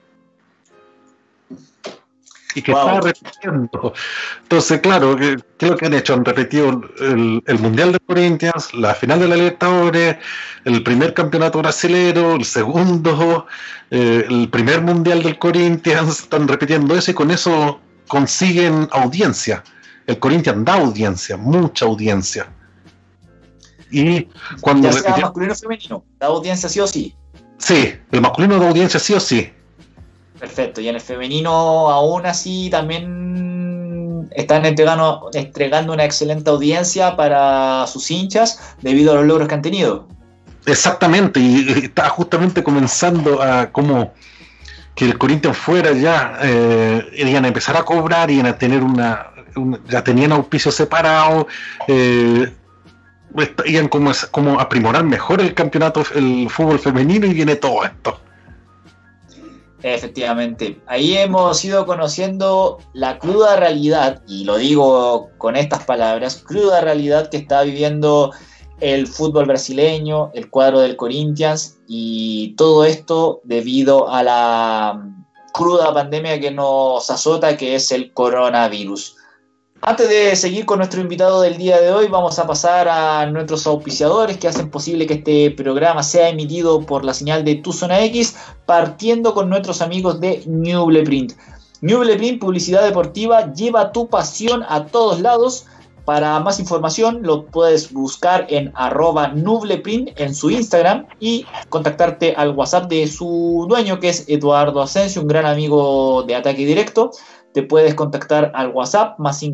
[SPEAKER 3] y que estaba repitiendo. Entonces, claro, ¿qué es lo que han hecho? Han repetido el Mundial de Corinthians, la final de la Libertadores, el primer campeonato brasilero, el segundo, el primer Mundial del Corinthians. Están repitiendo eso y con eso consiguen audiencia. El Corinthians da audiencia, mucha audiencia. Y cuando
[SPEAKER 1] ya sea masculino o femenino, da audiencia sí o sí.
[SPEAKER 3] Sí, el masculino da audiencia sí o sí.
[SPEAKER 1] Perfecto, y en el femenino aún así también están entregando una excelente audiencia para sus hinchas debido a los logros que han tenido.
[SPEAKER 3] Exactamente, y está justamente comenzando a como que el Corinthians fuera ya, iban a empezar a cobrar, iban a tener ya tenían auspicios separados, iban como a aprimorar mejor el campeonato, el fútbol femenino, y viene todo esto.
[SPEAKER 1] Efectivamente, ahí hemos ido conociendo la cruda realidad, y lo digo con estas palabras, cruda realidad que está viviendo el fútbol brasileño, el cuadro del Corinthians, y todo esto debido a la cruda pandemia que nos azota, que es el coronavirus. Antes de seguir con nuestro invitado del día de hoy, vamos a pasar a nuestros auspiciadores que hacen posible que este programa sea emitido por la señal de Tu Zona X, partiendo con nuestros amigos de Nubleprint. Nubleprint, publicidad deportiva, lleva tu pasión a todos lados. Para más información lo puedes buscar en @nubleprint en su Instagram y contactarte al WhatsApp de su dueño, que es Eduardo Asensio, un gran amigo de Ataque Directo. Te puedes contactar al WhatsApp más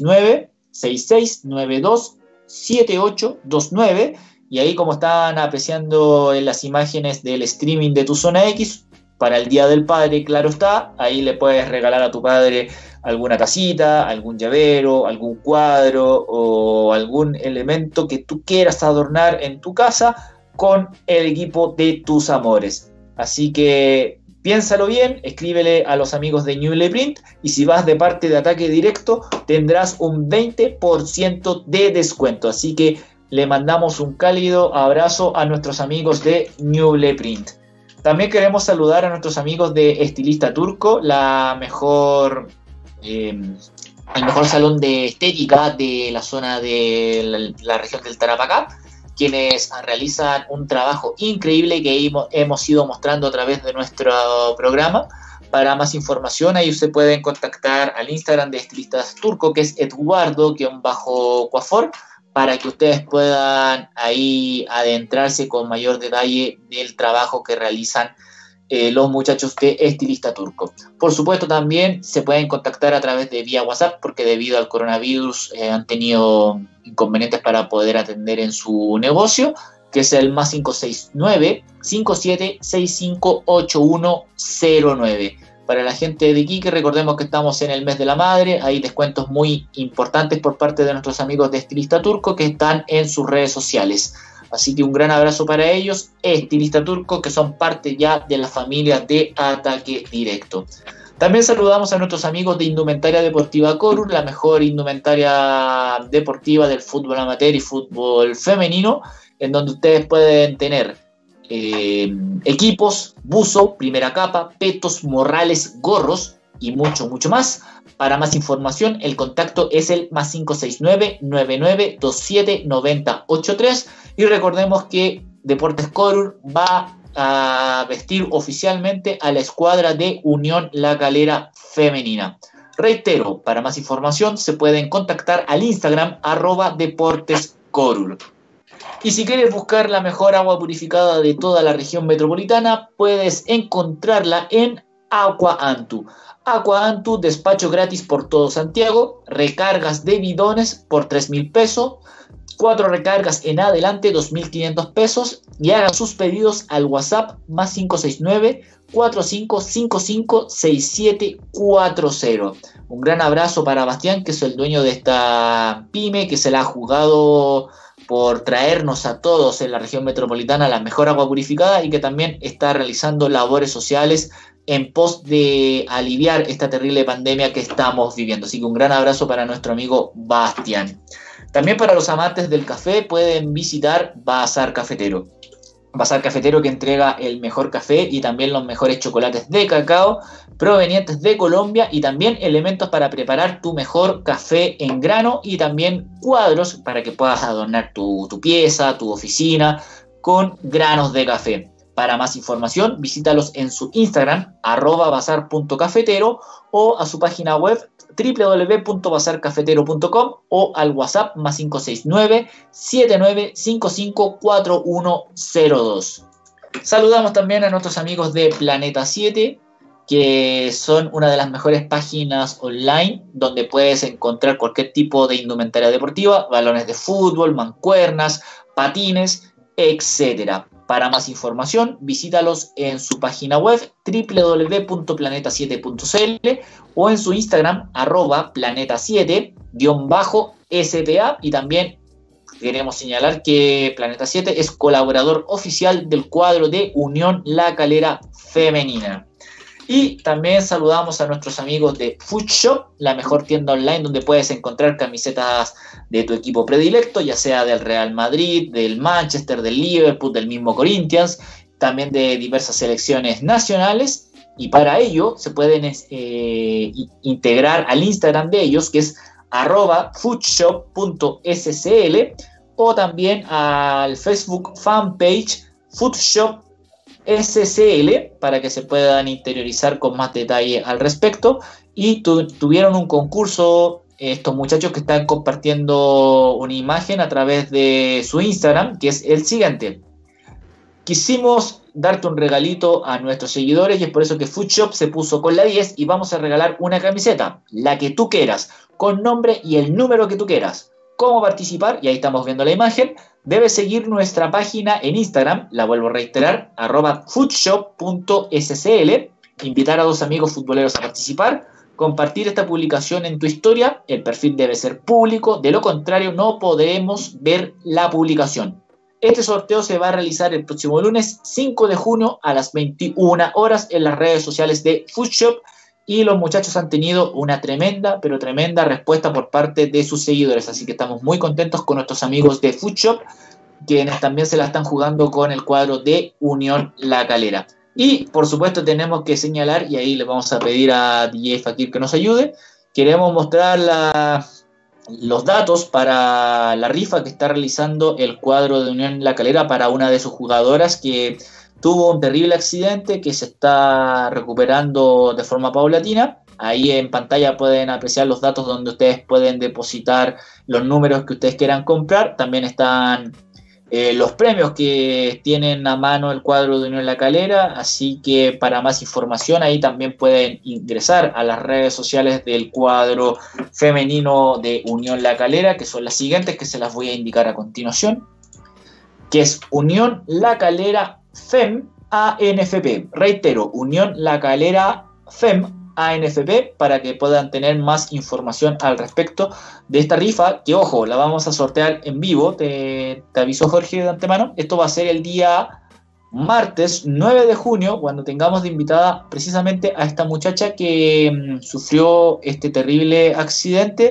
[SPEAKER 1] 569-6692-7829, y ahí, como están apreciando en las imágenes del streaming de Tu Zona X, para el Día del Padre, claro está, ahí le puedes regalar a tu padre alguna tacita, algún llavero, algún cuadro o algún elemento que tú quieras adornar en tu casa con el equipo de tus amores. Así que piénsalo bien, escríbele a los amigos de Nubleprint, y si vas de parte de Ataque Directo tendrás un 20% de descuento. Así que le mandamos un cálido abrazo a nuestros amigos de Nubleprint. También queremos saludar a nuestros amigos de Estilista Turco, el mejor salón de estética de la zona de la región del Tarapacá, quienes realizan un trabajo increíble que hemos ido mostrando a través de nuestro programa. Para más información, ahí se pueden contactar al Instagram de Estilistas Turco, que es Eduardo_Coafor, para que ustedes puedan ahí adentrarse con mayor detalle del trabajo que realizan los muchachos de Estilista Turco. Por supuesto, también se pueden contactar a través de vía WhatsApp, porque debido al coronavirus han tenido inconvenientes para poder atender en su negocio, que es el más 569-5765-8109. Para la gente de Iquique, recordemos que estamos en el mes de la madre, hay descuentos muy importantes por parte de nuestros amigos de Estilista Turco que están en sus redes sociales. Así que un gran abrazo para ellos, Estilista Turco, que son parte ya de la familia de Ataque Directo. También saludamos a nuestros amigos de Indumentaria Deportiva Corus, la mejor indumentaria deportiva del fútbol amateur y fútbol femenino, en donde ustedes pueden tener equipos, buzo, primera capa, petos, morrales, gorros y mucho, mucho más. Para más información, el contacto es el más 569-9927-9083. Y recordemos que Deportes Corur va a vestir oficialmente a la escuadra de Unión La Calera femenina. Reitero, para más información se pueden contactar al Instagram @deportescorur. Y si quieres buscar la mejor agua purificada de toda la región metropolitana, puedes encontrarla en Aqua Antu. Aqua Antu, despacho gratis por todo Santiago, recargas de bidones por 3.000 pesos, 4 recargas en adelante 2.500 pesos, y hagan sus pedidos al WhatsApp más 569-4555-6740. Un gran abrazo para Bastián, que es el dueño de esta pyme, que se la ha jugado por traernos a todos en la región metropolitana la mejor agua purificada, y que también está realizando labores sociales en pos de aliviar esta terrible pandemia que estamos viviendo. Así que un gran abrazo para nuestro amigo Bastián. También para los amantes del café pueden visitar Bazar Cafetero. Bazar Cafetero, que entrega el mejor café y también los mejores chocolates de cacao provenientes de Colombia, y también elementos para preparar tu mejor café en grano, y también cuadros para que puedas adornar tu pieza, tu oficina con granos de café. Para más información, visítalos en su Instagram, @bazar.cafetero, o a su página web www.bazarcafetero.com, o al WhatsApp más 569-7955-4102. Saludamos también a nuestros amigos de Planeta 7, que son una de las mejores páginas online donde puedes encontrar cualquier tipo de indumentaria deportiva, balones de fútbol, mancuernas, patines, etc. Para más información, visítalos en su página web www.planeta7.cl, o en su Instagram @planeta7_SPA. Y también queremos señalar que Planeta 7 es colaborador oficial del cuadro de Unión La Calera femenina. Y también saludamos a nuestros amigos de Food Shop, la mejor tienda online donde puedes encontrar camisetas de tu equipo predilecto, ya sea del Real Madrid, del Manchester, del Liverpool, del mismo Corinthians, también de diversas selecciones nacionales. Y para ello se pueden integrar al Instagram de ellos, que es @foodshop.scl, o también al Facebook fanpage Foodshop SCL, para que se puedan interiorizar con más detalle al respecto. Y tuvieron un concurso estos muchachos, que están compartiendo una imagen a través de su Instagram, que es el siguiente: quisimos darte un regalito a nuestros seguidores, y es por eso que Food Shop se puso con la 10, y vamos a regalar una camiseta, la que tú quieras, con nombre y el número que tú quieras. ¿Cómo participar? Y ahí estamos viendo la imagen. Debes seguir nuestra página en Instagram, la vuelvo a reiterar, @foodshop.scl, invitar a 2 amigos futboleros a participar, compartir esta publicación en tu historia. El perfil debe ser público, de lo contrario no podremos ver la publicación. Este sorteo se va a realizar el próximo lunes 5 de junio a las 21 horas en las redes sociales de Food Shop, y los muchachos han tenido una tremenda, pero tremenda respuesta por parte de sus seguidores. Así que estamos muy contentos con nuestros amigos de Food Shop, quienes también se la están jugando con el cuadro de Unión La Calera. Y por supuesto tenemos que señalar, y ahí le vamos a pedir a DJ Fakir que nos ayude, queremos mostrar los datos para la rifa que está realizando el cuadro de Unión La Calera para una de sus jugadoras, que tuvo un terrible accidente, que se está recuperando de forma paulatina. Ahí en pantalla pueden apreciar los datos donde ustedes pueden depositar los números que ustedes quieran comprar. También están los premios que tienen a mano el cuadro de Unión La Calera. Así que para más información ahí también pueden ingresar a las redes sociales del cuadro femenino de Unión La Calera, que son las siguientes, que se las voy a indicar a continuación, que es Unión La Calera FEM ANFP. Reitero, Unión La Calera FEM ANFP, para que puedan tener más información al respecto de esta rifa, que ojo, la vamos a sortear en vivo. Te aviso, Jorge, de antemano. Esto va a ser el día martes 9 de junio, cuando tengamos de invitada precisamente a esta muchacha que sufrió este terrible accidente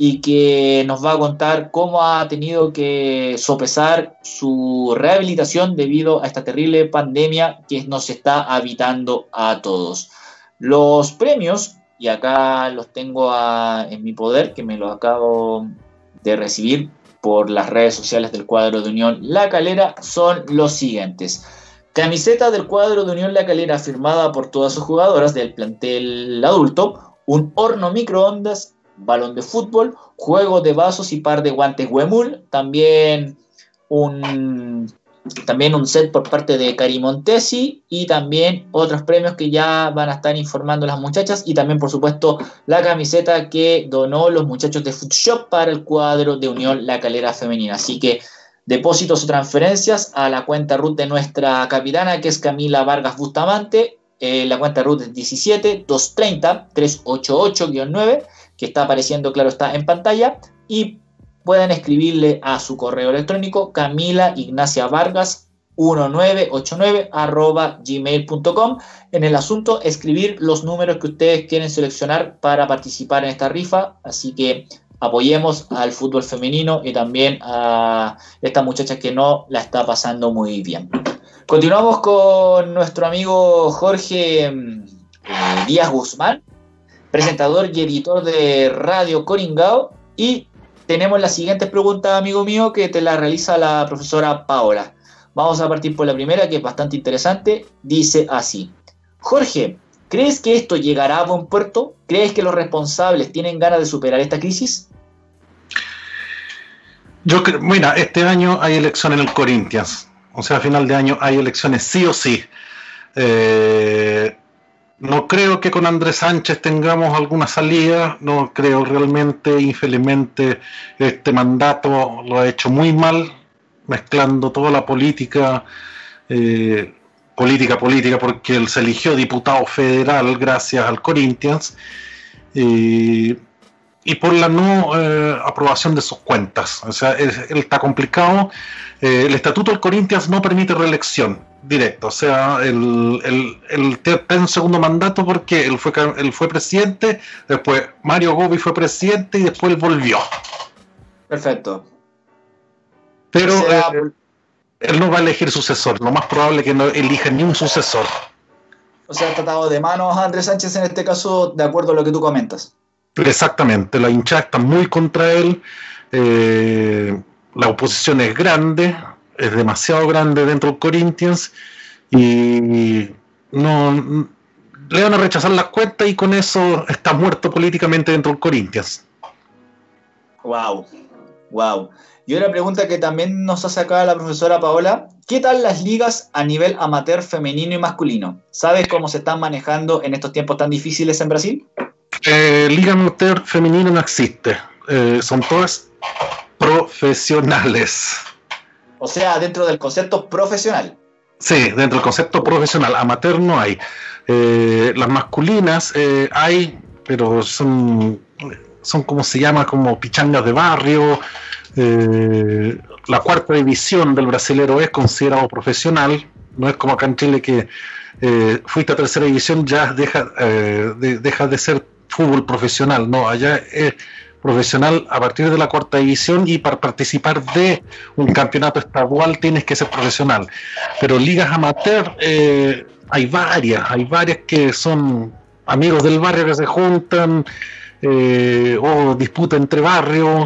[SPEAKER 1] y que nos va a contar cómo ha tenido que sopesar su rehabilitación debido a esta terrible pandemia que nos está habitando a todos. Los premios, y acá los tengo en mi poder, que me los acabo de recibir por las redes sociales del cuadro de Unión La Calera, son los siguientes. Camiseta del cuadro de Unión La Calera firmada por todas sus jugadoras del plantel adulto, un horno microondas, balón de fútbol, juego de vasos y par de guantes Huemul, también un set por parte de Cari Montesi y también otros premios que ya van a estar informando las muchachas, y también por supuesto la camiseta que donó los muchachos de Food Shop para el cuadro de Unión La Calera femenina. Así que depósitos o transferencias a la cuenta RUT de nuestra capitana, que es Camila Vargas Bustamante. La cuenta RUT es 17-230-388-9, que está apareciendo, claro está, en pantalla, y pueden escribirle a su correo electrónico camilaignaciavargas1989@gmail.com. En el asunto, escribir los números que ustedes quieren seleccionar para participar en esta rifa. Así que apoyemos al fútbol femenino y también a esta muchacha que no la está pasando muy bien. Continuamos con nuestro amigo Jorge Díaz Guzmán, presentador y editor de Radio Coringao, y tenemos las siguientes preguntas, amigo mío, que te la realiza la profesora Paola. Vamos a partir por la primera, que es bastante interesante. Dice así: Jorge, ¿crees que esto llegará a buen puerto? ¿Crees que los responsables tienen ganas de superar esta crisis?
[SPEAKER 3] Yo creo, mira, este año hay elección en el Corinthians. O sea, a final de año hay elecciones sí o sí. No creo que con Andrés Sánchez tengamos alguna salida. No creo realmente, infelizmente, este mandato lo ha hecho muy mal, mezclando toda la política, porque él se eligió diputado federal gracias al Corinthians, y por la no aprobación de sus cuentas. O sea, él está complicado. El estatuto del Corinthians no permite reelección directa. O sea, él está en segundo mandato porque él fue presidente, después Mario Gobi fue presidente y después él volvió.
[SPEAKER 1] Perfecto.
[SPEAKER 3] Pero él no va a elegir sucesor. Lo más probable es que no elija ni un sucesor.
[SPEAKER 1] O sea, ha tratado de manos a Andrés Sánchez en este caso, de acuerdo a lo que tú comentas.
[SPEAKER 3] Exactamente, la hinchada está muy contra él, la oposición es grande, es demasiado grande dentro del Corinthians, y no le van a rechazar las cuentas, y con eso está muerto políticamente dentro del Corinthians.
[SPEAKER 1] Wow. Y otra pregunta que también nos hace acá la profesora Paola: ¿qué tal las ligas a nivel amateur femenino y masculino? ¿Sabes cómo se están manejando en estos tiempos tan difíciles en Brasil?
[SPEAKER 3] Liga amateur femenina no existe, son todas profesionales.
[SPEAKER 1] O sea, dentro del concepto profesional.
[SPEAKER 3] Sí, dentro del concepto profesional, amateur no hay. Las masculinas hay, pero son como se llama, como pichangas de barrio. La cuarta división del brasilero es considerado profesional, no es como acá en Chile que fuiste a tercera división ya deja de ser fútbol profesional. No, allá es profesional a partir de la cuarta división, y para participar de un campeonato estadual tienes que ser profesional. Pero ligas amateur hay varias que son amigos del barrio que se juntan, o disputa entre barrios,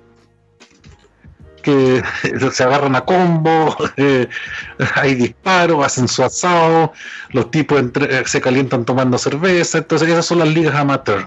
[SPEAKER 3] que se agarran a combo, hay disparos, hacen su asado, los tipos se calientan tomando cerveza. Entonces esas son las ligas amateur.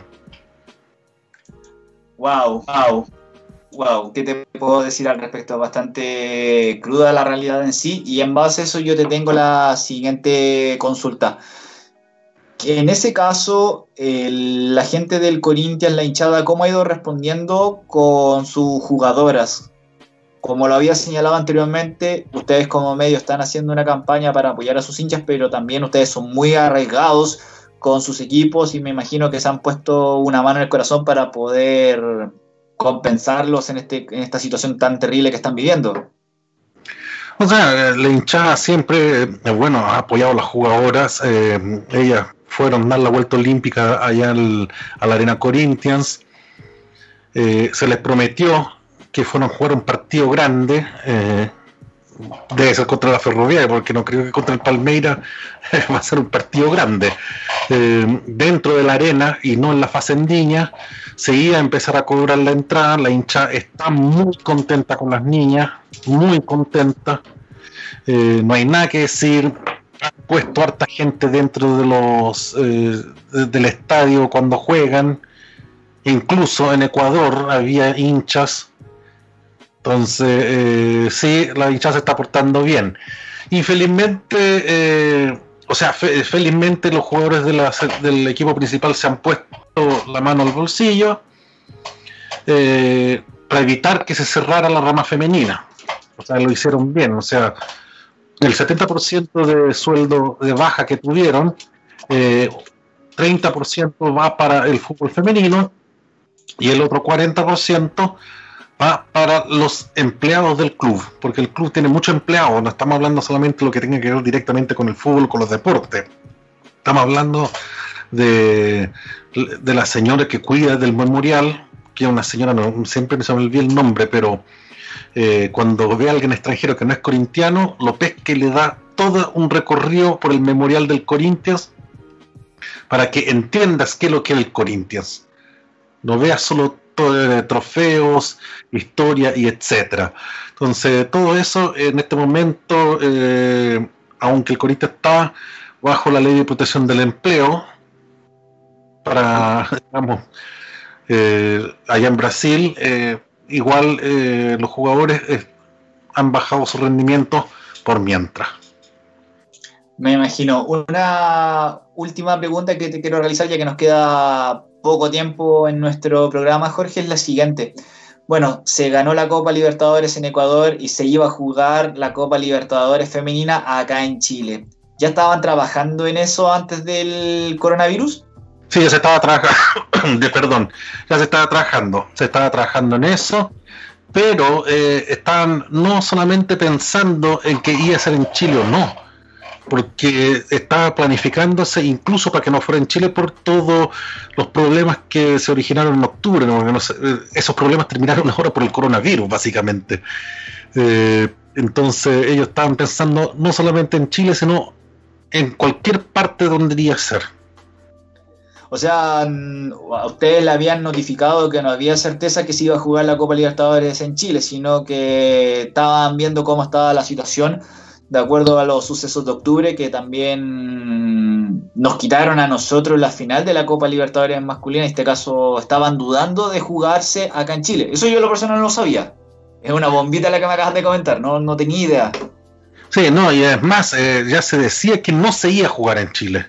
[SPEAKER 1] Wow, ¿qué te puedo decir al respecto? Bastante cruda la realidad en sí, y en base a eso yo te tengo la siguiente consulta. En ese caso, la gente del Corinthians, la hinchada, ¿cómo ha ido respondiendo con sus jugadoras? Como lo había señalado anteriormente, ustedes como medio están haciendo una campaña para apoyar a sus hinchas, pero también ustedes son muy arraigados con sus equipos, y me imagino que se han puesto una mano en el corazón para poder compensarlos en esta situación tan terrible que están viviendo.
[SPEAKER 3] O sea, la hinchada siempre, ha apoyado a las jugadoras. Ellas fueron a dar la vuelta olímpica allá a la Arena Corinthians. Se les prometió que fueron a jugar un partido grande, debe ser contra la Ferroviaria, porque no creo que contra el Palmeiras va a ser un partido grande. Dentro de la arena y no en la Facendinha, se iba a empezar a cobrar la entrada. La hincha está muy contenta con las niñas, muy contenta. No hay nada que decir. Han puesto harta gente dentro de los del estadio cuando juegan. Incluso en Ecuador había hinchas. Entonces, sí, la hinchada se está portando bien. Y felizmente, felizmente los jugadores del equipo principal se han puesto la mano al bolsillo para evitar que se cerrara la rama femenina. O sea, lo hicieron bien. O sea, el 70% de sueldo de baja que tuvieron, 30% va para el fútbol femenino y el otro 40% va para los empleados del club, porque el club tiene muchos empleados. No estamos hablando solamente de lo que tenga que ver directamente con el fútbol, con los deportes. Estamos hablando de la señora que cuida del memorial, que es una señora, no, siempre me se me olvida el nombre, pero cuando ve a alguien extranjero que no es corintiano, lo pesca y le da todo un recorrido por el memorial del Corinthians para que entiendas qué es lo que es el Corinthians. No veas solo trofeos, historia y etcétera. Entonces, todo eso en este momento, aunque el Corinthians está bajo la ley de protección del empleo, para, digamos, allá en Brasil, igual los jugadores han bajado su rendimiento por mientras.
[SPEAKER 1] Me imagino. Una última pregunta que te quiero realizar, ya que nos queda poco tiempo en nuestro programa, Jorge, es la siguiente. Bueno, se ganó la Copa Libertadores en Ecuador y se iba a jugar la Copa Libertadores femenina acá en Chile. ¿Ya estaban trabajando en eso antes del coronavirus?
[SPEAKER 3] Sí, ya se estaba trabajando, perdón, ya se estaba trabajando en eso, pero estaban no solamente pensando en que iba a ser en Chile o no, porque estaba planificándose incluso para que no fuera en Chile por todos los problemas que se originaron en octubre, ¿no? Esos problemas terminaron ahora por el coronavirus, básicamente. Entonces ellos estaban pensando no solamente en Chile, sino en cualquier parte donde iría a ser.
[SPEAKER 1] O sea, a ustedes le habían notificado que no había certeza que se iba a jugar la Copa Libertadores en Chile, sino que estaban viendo cómo estaba la situación de acuerdo a los sucesos de octubre, que también nos quitaron a nosotros la final de la Copa Libertadores masculina. En este caso estaban dudando de jugarse acá en Chile. Eso yo lo personal no lo sabía. Es una bombita la que me acabas de comentar, no tenía idea.
[SPEAKER 3] Sí, no, y además ya se decía que no se iba a jugar en Chile.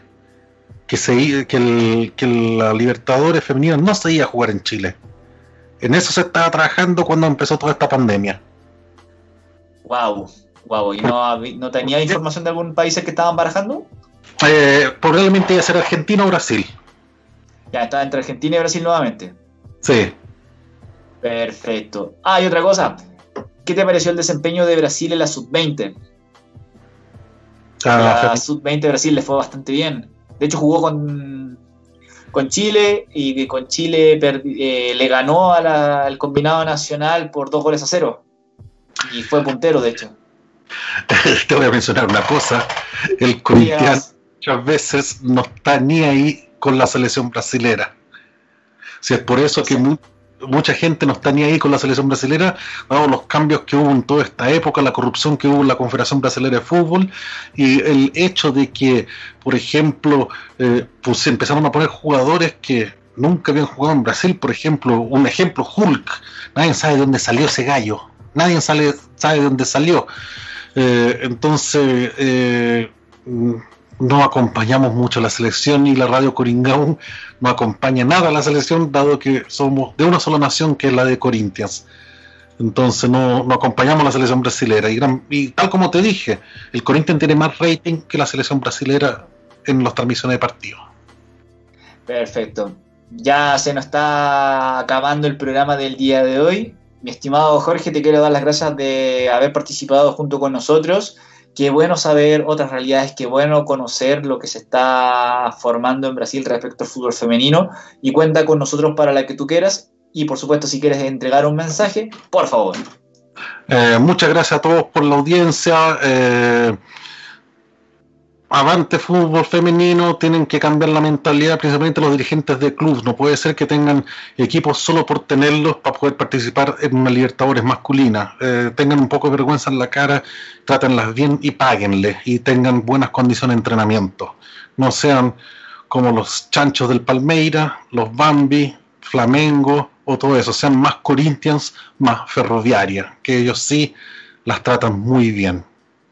[SPEAKER 3] Que la Libertadores femenina no se iba a jugar en Chile. En eso se estaba trabajando cuando empezó toda esta pandemia.
[SPEAKER 1] Wow. ¿Y no tenía información de algún país que estaban barajando?
[SPEAKER 3] Probablemente iba a ser Argentina o Brasil.
[SPEAKER 1] Ya, está entre Argentina y Brasil nuevamente.
[SPEAKER 3] Sí.
[SPEAKER 1] Perfecto. Y otra cosa. ¿Qué te pareció el desempeño de Brasil en la Sub-20? La Sub-20 de Brasil le fue bastante bien. De hecho, jugó con Chile y con Chile le ganó al combinado nacional por 2-0. Y fue puntero, de hecho.
[SPEAKER 3] Te voy a mencionar una cosa. El Corinthians muchas veces no está ni ahí con la selección brasilera. Si es por eso que mucha gente no está ni ahí con la selección brasilera, dado los cambios que hubo en toda esta época, la corrupción que hubo en la Confederación Brasilera de Fútbol y el hecho de que, por ejemplo, pues se empezaron a poner jugadores que nunca habían jugado en Brasil. Por ejemplo, Hulk. Nadie sabe de dónde salió ese gallo. Nadie sabe de dónde salió. Entonces no acompañamos mucho a la selección y la radio Coringão no acompaña nada a la selección, dado que somos de una sola nación, que es la de Corinthians. Entonces no acompañamos a la selección brasilera y tal como te dije, el Corinthians tiene más rating que la selección brasilera en las transmisiones de partidos.
[SPEAKER 1] Perfecto. Ya se nos está acabando el programa del día de hoy. Mi estimado Jorge, te quiero dar las gracias de haber participado junto con nosotros. Qué bueno saber otras realidades, qué bueno conocer lo que se está formando en Brasil respecto al fútbol femenino, y cuenta con nosotros para la que tú quieras. y por supuesto si quieres entregar un mensaje, por favor.
[SPEAKER 3] Muchas gracias a todos por la audiencia. Avante fútbol femenino, tienen que cambiar la mentalidad, principalmente los dirigentes de clubes. No puede ser que tengan equipos solo por tenerlos para poder participar en una Libertadores masculina. Tengan un poco de vergüenza en la cara, trátenlas bien y páguenles, y tengan buenas condiciones de entrenamiento. No sean como los chanchos del Palmeira, los Bambi, Flamengo o todo eso. Sean más Corinthians, más Ferroviaria, que ellos sí las tratan muy bien.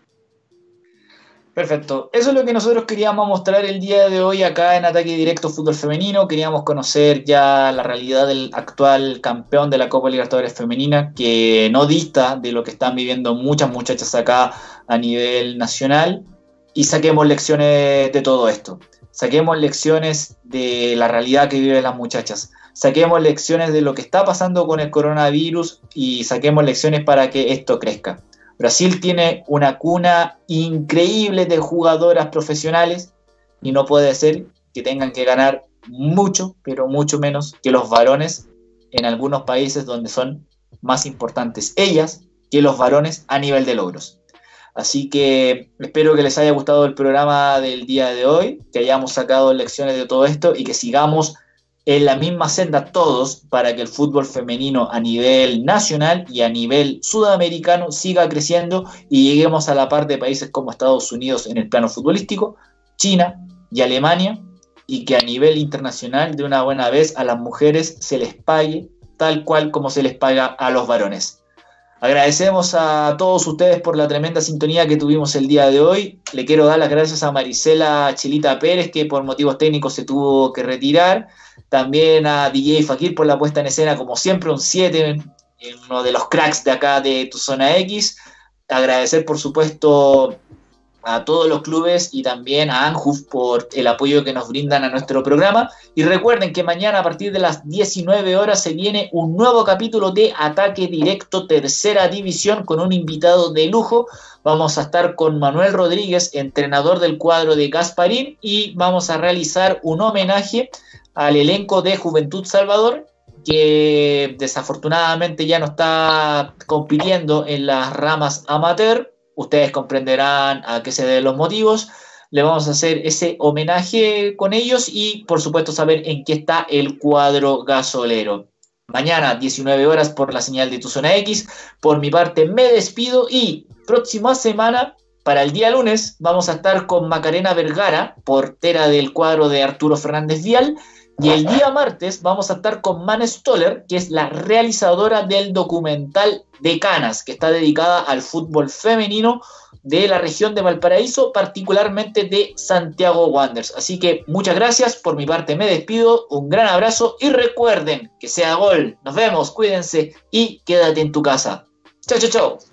[SPEAKER 1] Perfecto, eso es lo que nosotros queríamos mostrar el día de hoy acá en Ataque Directo Fútbol Femenino. Queríamos conocer ya la realidad del actual campeón de la Copa Libertadores Femenina, que no dista de lo que están viviendo muchas muchachas acá a nivel nacional, y saquemos lecciones de todo esto. Saquemos lecciones de la realidad que viven las muchachas. Saquemos lecciones de lo que está pasando con el coronavirus y saquemos lecciones para que esto crezca. Brasil tiene una cuna increíble de jugadoras profesionales y no puede ser que tengan que ganar mucho, pero mucho menos que los varones en algunos países donde son más importantes ellas que los varones a nivel de logros. Así que espero que les haya gustado el programa del día de hoy, que hayamos sacado lecciones de todo esto y que sigamos en la misma senda todos para que el fútbol femenino a nivel nacional y a nivel sudamericano siga creciendo y lleguemos a la par de países como Estados Unidos en el plano futbolístico, China y Alemania, y que a nivel internacional de una buena vez a las mujeres se les pague tal cual como se les paga a los varones. Agradecemos a todos ustedes por la tremenda sintonía que tuvimos el día de hoy. Le quiero dar las gracias a Marisela Chilita Pérez, que por motivos técnicos se tuvo que retirar. También a DJ Fakir por la puesta en escena, como siempre, un 7, uno de los cracks de acá de Tu Zona X. Agradecer, por supuesto, a todos los clubes y también a Anjuf por el apoyo que nos brindan a nuestro programa. Y recuerden que mañana a partir de las 19 horas se viene un nuevo capítulo de Ataque Directo Tercera División con un invitado de lujo. Vamos a estar con Manuel Rodríguez, entrenador del cuadro de Gasparín, y vamos a realizar un homenaje al elenco de Juventud Salvador, que desafortunadamente ya no está compitiendo en las ramas amateur. Ustedes comprenderán a qué se deben los motivos. Le vamos a hacer ese homenaje con ellos y, por supuesto, saber en qué está el cuadro gasolero. Mañana, 19 horas, por la señal de Tu Zona X. Por mi parte, me despido y próxima semana, para el día lunes, vamos a estar con Macarena Vergara, portera del cuadro de Arturo Fernández Vial. Y el día martes vamos a estar con Mane Stoller, que es la realizadora del documental de Canas, que está dedicada al fútbol femenino de la región de Valparaíso, particularmente de Santiago Wanderers. Así que muchas gracias, por mi parte me despido, un gran abrazo y recuerden que sea gol. Nos vemos, cuídense y quédate en tu casa. Chau, chau, chau.